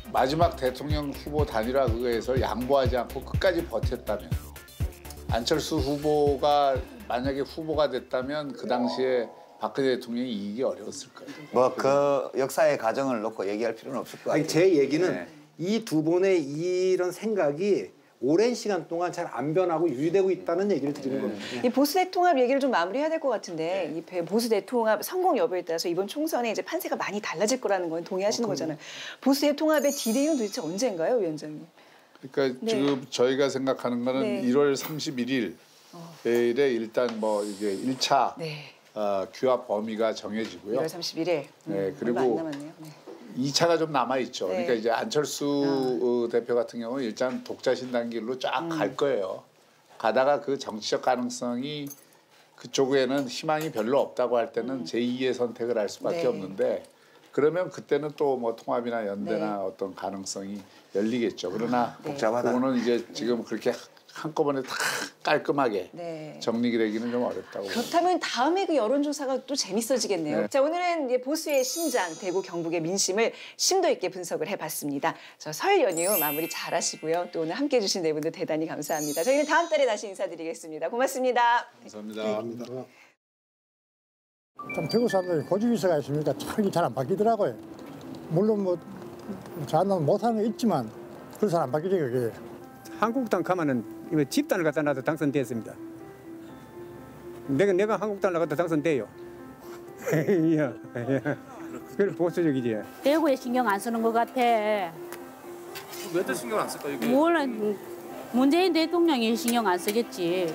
마지막 대통령 후보 단일화 그거에서 양보하지 않고 끝까지 버텼다면 안철수 후보가 만약에 후보가 됐다면 그 당시에 박근혜 대통령이 이기기 어려웠을 거예요. 뭐 그 역사의 과정을 놓고 얘기할 필요는 없을 것 같아요. 아니, 제 얘기는 네. 이 두 분의 이런 생각이 오랜 시간 동안 잘 안 변하고 유지되고 있다는 얘기를 드리는 겁니다. 이 보수 대통합 얘기를 좀 마무리해야 될 것 같은데 이 보수 대통합 성공 여부에 따라서 이번 총선에 이제 판세가 많이 달라질 거라는 건 동의하시는 어, 거잖아요. 보수 대통합의 디데이는 도대체 언제인가요, 위원장님? 그러니까 네. 지금 저희가 생각하는 거는 네. 일월 삼십일일에 일단 뭐 이게 일 차 네. 어, 규합 범위가 정해지고요. 일월 삼십일일. 네, 얼마 안 그리고 남았네요. 네. 이 차가 좀 남아 있죠. 네. 그러니까 이제 안철수 어. 대표 같은 경우는 일단 독자 신당 길로 쫙 갈 음. 거예요. 가다가 그 정치적 가능성이 그쪽에는 희망이 별로 없다고 할 때는 음. 제이의 선택을 할 수밖에 네. 없는데 그러면 그때는 또 뭐 통합이나 연대나 네. 어떤 가능성이 열리겠죠. 그러나 네. 복잡하다. 그거는 이제 지금 그렇게 한꺼번에 다 깔끔하게 네. 정리되기는 좀 어렵다고. 그렇다면 다음에 그 여론조사가 또 재밌어지겠네요. 네. 자, 오늘은 이제 보수의 심장, 대구 경북의 민심을 심도 있게 분석을 해봤습니다. 저 설 연휴 마무리 잘 하시고요. 또 오늘 함께해 주신 네 분들 대단히 감사합니다. 저희는 다음 달에 다시 인사드리겠습니다. 고맙습니다. 감사합니다. 좀 대구 사람들이 고집이서가 있으니까 참 잘 안 바뀌더라고요. 물론 뭐 잘하면 못하는 게 있지만 그래서 잘 안 바뀌죠 그게. 한국당 가면은 이거 집단을 갖다 놔도 당선됐습니다. 내가 내가 한국당 나가도 당선돼요. 예, 예. 그래 보수적이지. 대구에 신경 안 쓰는 것 같아. 왜 또 신경 안 쓸까 이게? 몰라. 문재인 대통령이 신경 안 쓰겠지.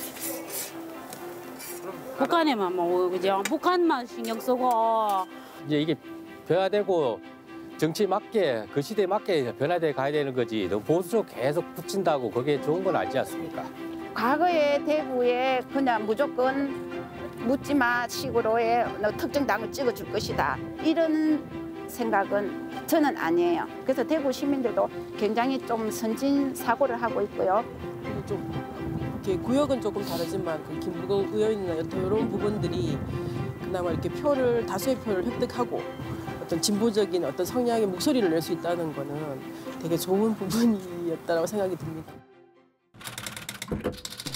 북한에만 뭐 이제 북한만 신경 쓰고. 이제 이게 변화되고 정치에 맞게 그 시대에 맞게 변화돼 가야 되는 거지. 너무 보수적으로 계속 붙인다고 그게 좋은 건 아니지 않습니까? 과거에 대구에 그냥 무조건 묻지마 식으로의 특정 당을 찍어줄 것이다. 이런 생각은 저는 아니에요. 그래서 대구 시민들도 굉장히 좀 선진 사고를 하고 있고요. 좀 이렇게 구역은 조금 다르지만 그 김부겸 의원이나 여타 이런 부분들이 그나마 이렇게 표를 다수의 표를 획득하고 어떤 진보적인 어떤 성향의 목소리를 낼 수 있다는 거는 되게 좋은 부분이었다고 생각이 듭니다.